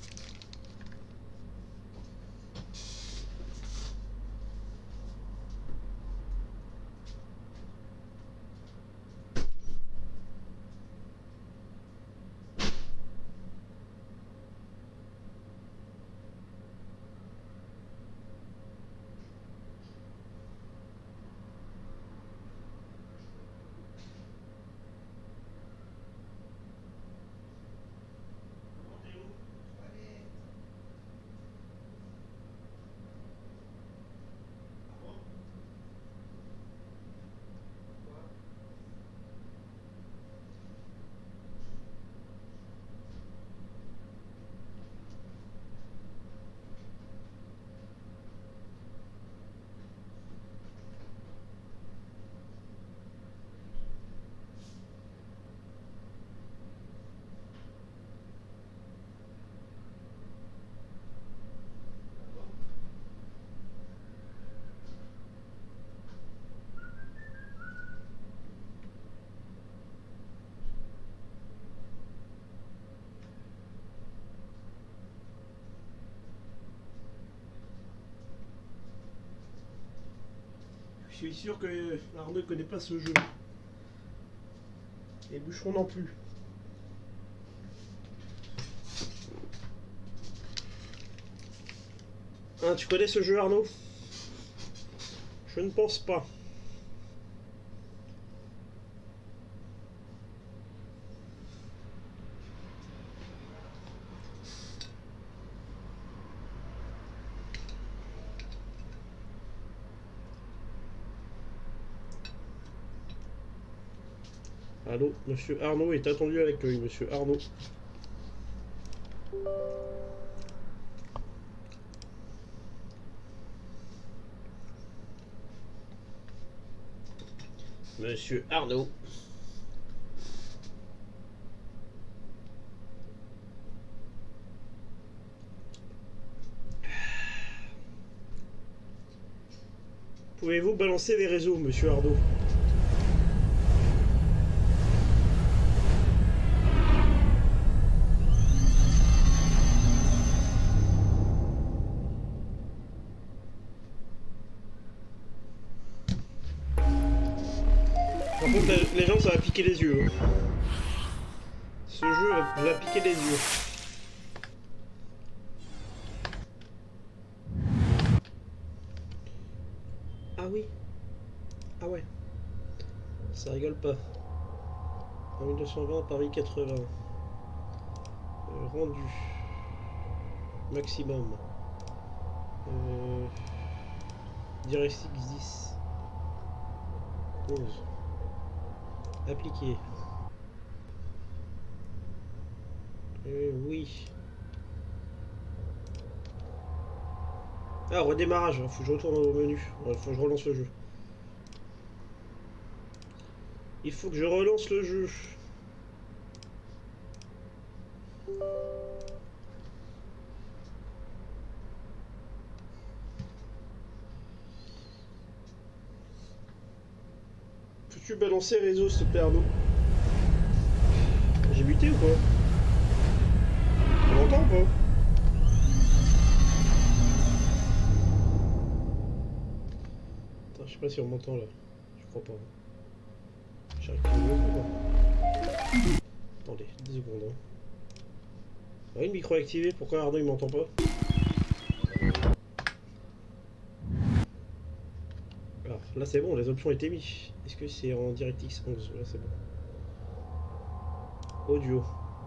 Speaker 1: Je suis sûr que Arnaud ne connaît pas ce jeu. Et Boucheron non plus. Hein, tu connais ce jeu, Arnaud? Je ne pense pas. Allô, monsieur Arnaud est attendu à l'accueil, monsieur Arnaud. Monsieur Arnaud. Pouvez-vous balancer les réseaux, monsieur Arnaud? Par contre, les gens, ça va piquer les yeux. Hein. Ce jeu va, va piquer les yeux. Ah oui. Ah ouais. Ça rigole pas. En mille deux cent vingt, Paris quatre-vingts. Euh, rendu. Maximum. Euh, DirectX dix. onze. Appliqué. Euh, oui. Ah, redémarrage, faut que je retourne au menu. Ouais, faut que je relance le jeu. Il faut que je relance le jeu. Peux-tu balancer réseau, s'il te plaît, Arnaud? J'ai buté ou quoi? On m'entend ou pas? Attends, je sais pas si on m'entend là. Je crois pas. J'arrive pas à me... Attendez, dix secondes. Hein. Ah oui, le micro est activé, pourquoi Arnaud il m'entend pas? Alors là c'est bon, les options étaient mises. Est-ce que c'est en DirectX onze? Là c'est bon. Audio.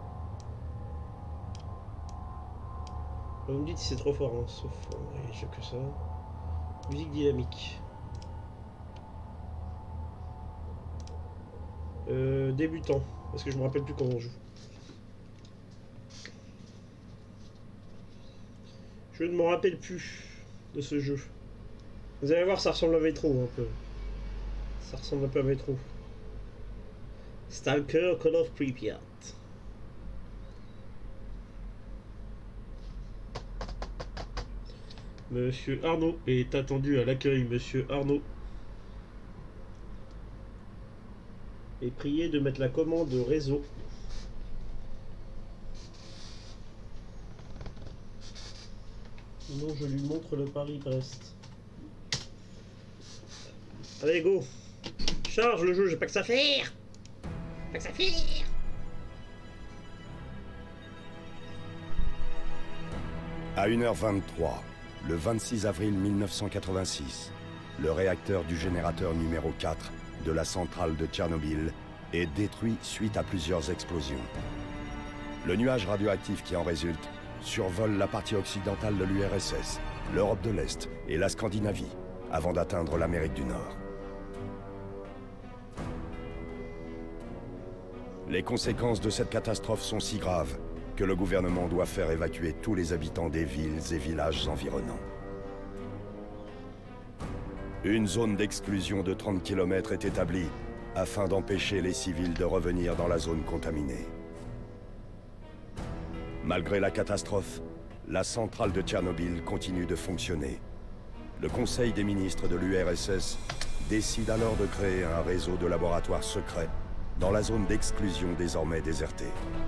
Speaker 1: Vous me dites si c'est trop fort, hein, sauf ouais, j'ai que ça. Musique dynamique. Euh, débutant, parce que je me rappelle plus comment on joue. Je ne me rappelle plus de ce jeu. Vous allez voir, ça ressemble à Metro un peu. Ça ressemble un peu à Metro. Stalker Call of Pripyat. Monsieur Arnaud est attendu à l'accueil, monsieur Arnaud. Et priez de mettre la commande réseau. Sinon je lui montre le Paris-Brest. Allez go. Charge le jeu, j'ai pas que ça à faire. Pas que ça à faire.
Speaker 6: À une heure vingt-trois, le vingt-six avril mille neuf cent quatre-vingt-six, le réacteur du générateur numéro quatre de la centrale de Tchernobyl est détruit suite à plusieurs explosions. Le nuage radioactif qui en résulte survole la partie occidentale de l'U R S S, l'Europe de l'Est et la Scandinavie, avant d'atteindre l'Amérique du Nord. Les conséquences de cette catastrophe sont si graves que le gouvernement doit faire évacuer tous les habitants des villes et villages environnants. Une zone d'exclusion de trente kilomètres est établie afin d'empêcher les civils de revenir dans la zone contaminée. Malgré la catastrophe, la centrale de Tchernobyl continue de fonctionner. Le Conseil des ministres de l'U R S S décide alors de créer un réseau de laboratoires secrets dans la zone d'exclusion désormais désertée.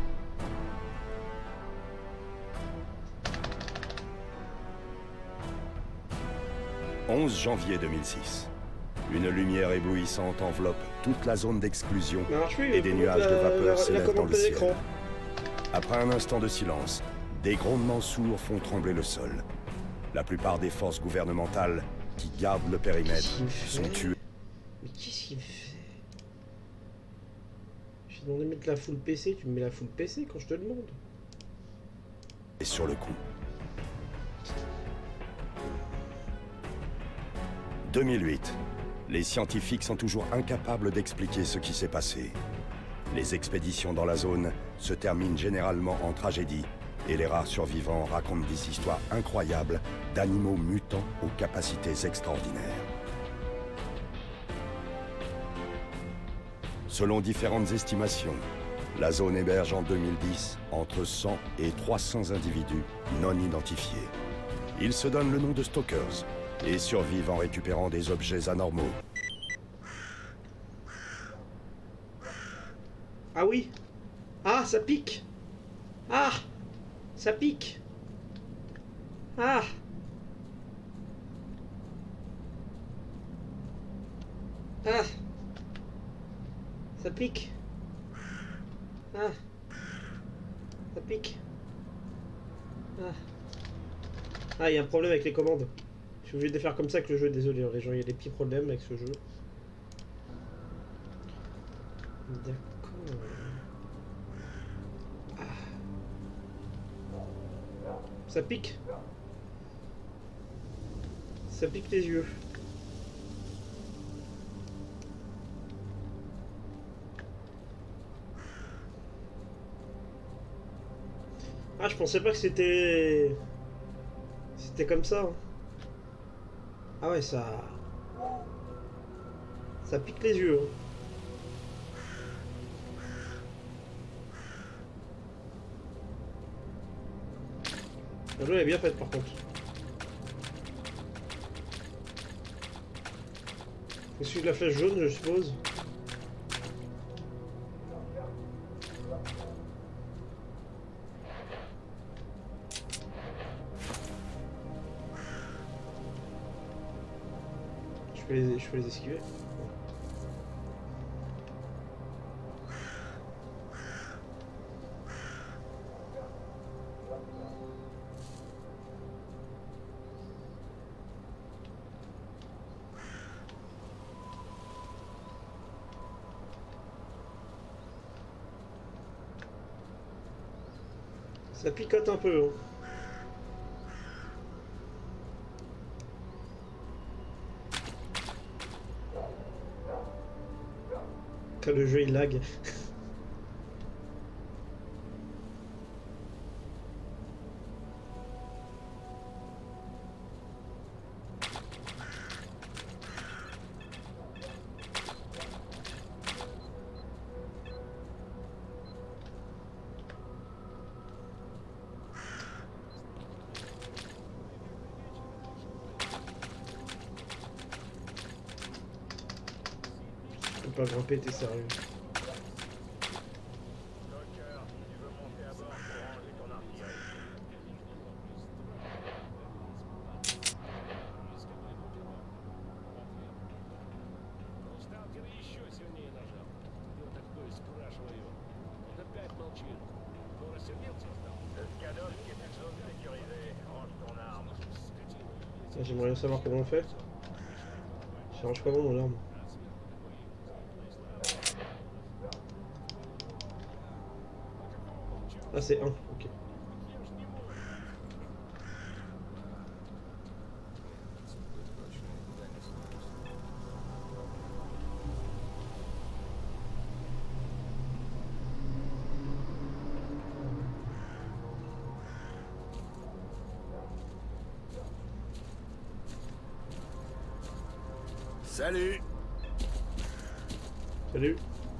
Speaker 6: onze janvier deux mille six. Une lumière éblouissante enveloppe toute la zone d'exclusion et des nuages de vapeur s'élèvent dans le ciel. Après un instant de silence, des grondements sourds font trembler le sol. La plupart des forces gouvernementales qui gardent le périmètre sont tuées.
Speaker 1: Mais qu'est-ce qu'il me fait? J'ai demandé de mettre la full P C, tu me mets la full P C quand je te demande.
Speaker 6: Et sur le coup. deux mille huit. Les scientifiques sont toujours incapables d'expliquer ce qui s'est passé. Les expéditions dans la zone se terminent généralement en tragédie et les rares survivants racontent des histoires incroyables d'animaux mutants aux capacités extraordinaires. Selon différentes estimations, la zone héberge en deux mille dix entre cent et trois cents individus non identifiés. Ils se donnent le nom de Stalkers et survivent en récupérant des objets anormaux.
Speaker 1: Ah oui. Ah, ça pique. Ah, ça pique. Ah. Ah. Ça pique. Ah. Ça pique. Ah. Ah, il y a un problème avec les commandes. Je suis obligé de faire comme ça avec le jeu, désolé hein, les gens, il y a des petits problèmes avec ce jeu. D'accord. Ah. Ça pique. Ça pique les yeux. Ah, je pensais pas que c'était... C'était comme ça. Hein. Ah ouais, ça... Ça pique les yeux. Hein. La jeu est bien faite par contre. Faut suivre la flèche jaune, je suppose. Je peux les, je peux les esquiver. Ça picote un peu. Hein. Quand le jeu il lag. Pas grimper, t'es sérieux. J'aimerais bien savoir comment on fait. Je change comment mon arme. Ah c'est un, ok.
Speaker 6: Salut.
Speaker 1: Salut.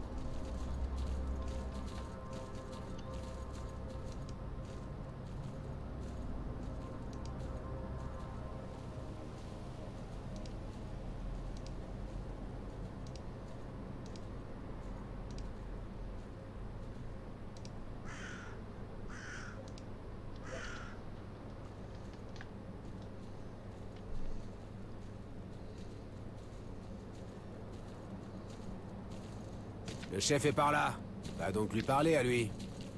Speaker 9: Le chef est par là. Va donc lui parler à lui.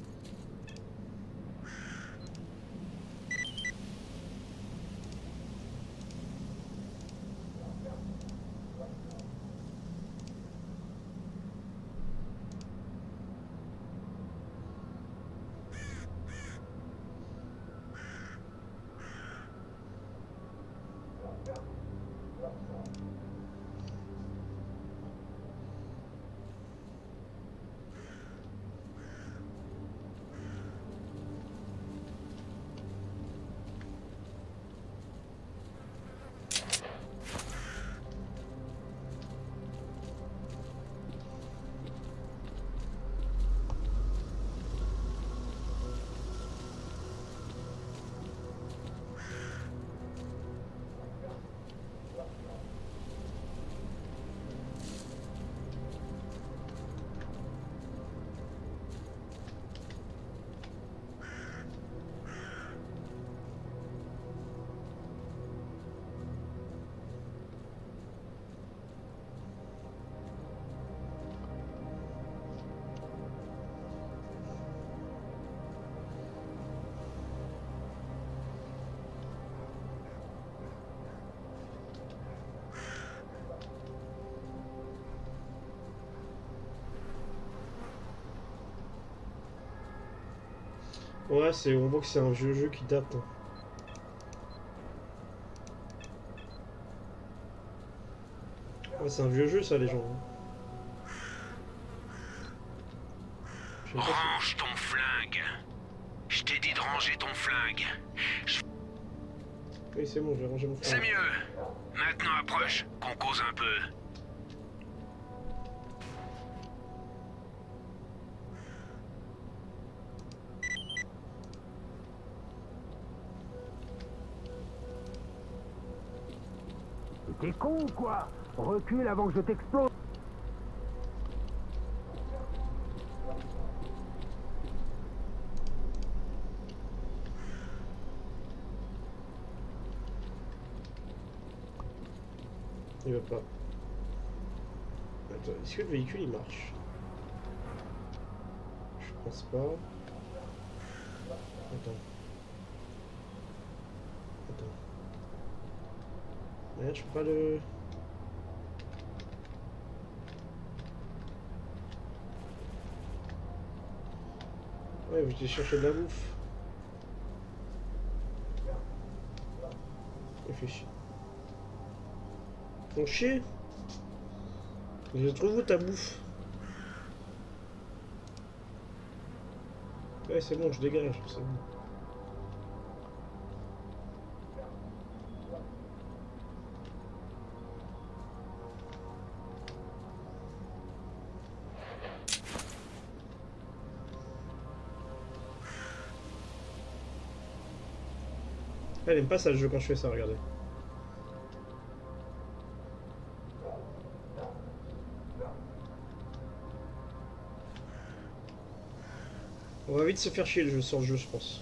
Speaker 9: Ouais, c'est, on voit que c'est un vieux jeu qui date. Hein. Ouais, c'est un vieux jeu ça les gens. Hein. Range ton flingue.
Speaker 10: Je t'ai dit de ranger ton flingue. Je...
Speaker 1: Oui, c'est bon, je vais ranger mon
Speaker 10: C'est
Speaker 1: flingue.
Speaker 10: mieux. Maintenant approche, qu'on cause un peu.
Speaker 11: T'es con ou quoi? Recule avant que je t'explose.
Speaker 1: Il va pas. Attends, est-ce que le véhicule il marche? Je pense pas. Attends. Attends. Merde, je peux pas le... Ouais, je vais chercher de la bouffe. Réfléchis. Ton chier. Je trouve où ta bouffe? Ouais, c'est bon, je dégage, c'est bon. Elle aime pas ça le jeu quand je fais ça, regardez. On va vite se faire chier le jeu sur le jeu, je pense.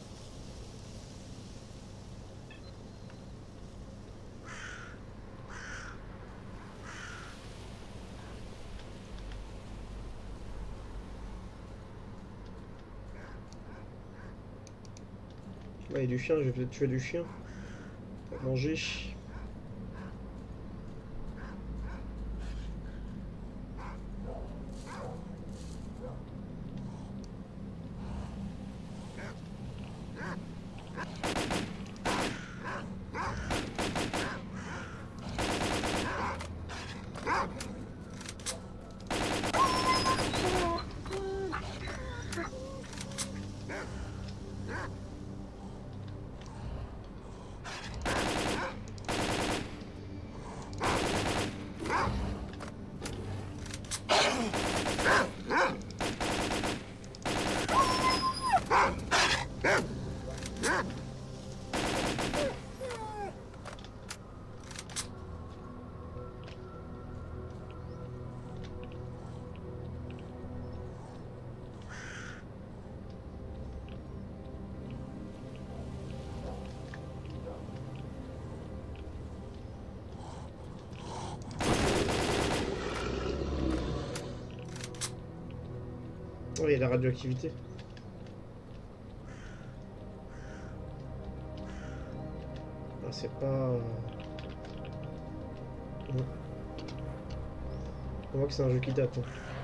Speaker 1: Ouais, il y a du chien, je vais peut-être tuer du chien. Pour manger. Oh, il y a la radioactivité. Ah, c'est pas... Non. On voit que c'est un jeu qui date. Hein.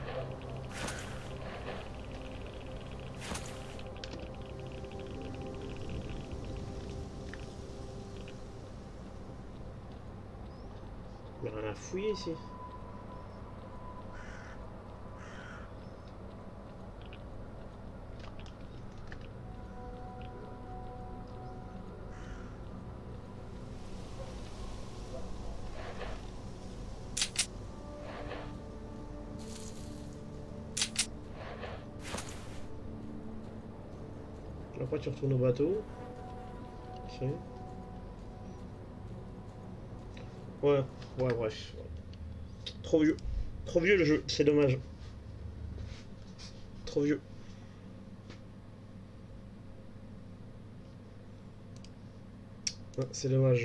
Speaker 1: Il y a rien à fouiller ici. Après tu retournes au bateau. Ok. Ouais, ouais, bref. Trop vieux. Trop vieux le jeu, c'est dommage. Trop vieux. Ouais, c'est dommage.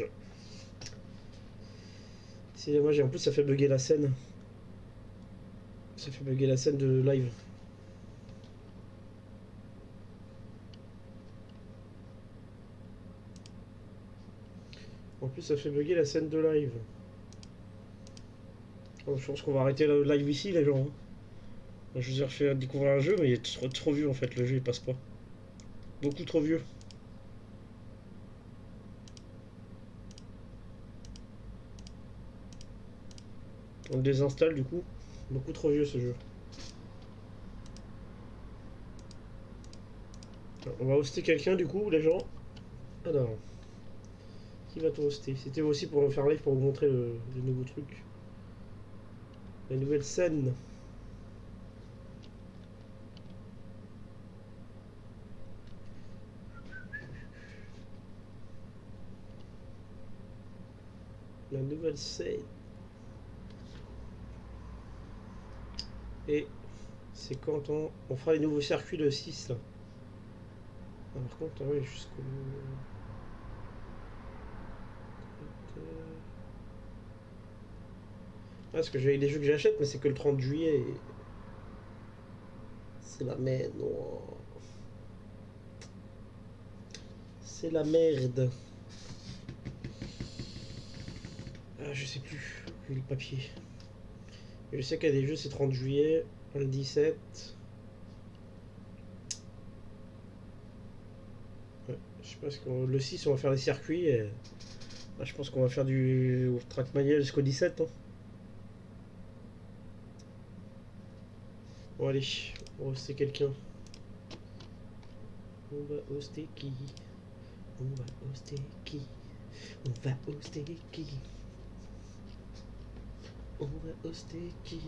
Speaker 1: C'est dommage et en plus ça fait bugger la scène. Ça fait bugger la scène de live. En plus, ça fait bugger la scène de live. Oh, je pense qu'on va arrêter le live ici, les gens. Je vous ai refait découvrir un jeu, mais il est trop, trop vieux en fait. Le jeu il passe pas. Beaucoup trop vieux. On le désinstalle du coup. Beaucoup trop vieux ce jeu. On va hoster quelqu'un du coup, les gens. Alors, qui va-t-on hoster? C'était aussi pour faire live pour vous montrer le, le nouveau truc. La nouvelle scène. La nouvelle scène. Et c'est quand on, on fera les nouveaux circuits de six là. Ah, par contre, ah ouais, jusqu'au... Ah, parce que j'ai des jeux que j'achète, mais c'est que le trente juillet. Et... c'est la merde, non. C'est la merde. Ah, je sais plus. Le papier. Je sais qu'il y a des jeux, c'est trente juillet, le dix-sept. Ouais, je sais pas ce qu'on... Le six, on va faire les circuits. Et... Là, je pense qu'on va faire du Trackmania jusqu'au dix-sept. Hein. Bon, allez, on va hoster quelqu'un. On va hoster qui? On va hoster qui? On va hoster qui? On va hoster qui?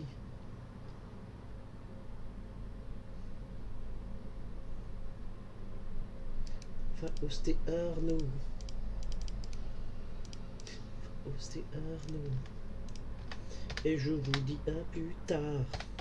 Speaker 1: On va hoster Arnaud. On va hoster Arnaud. Et je vous dis à plus tard.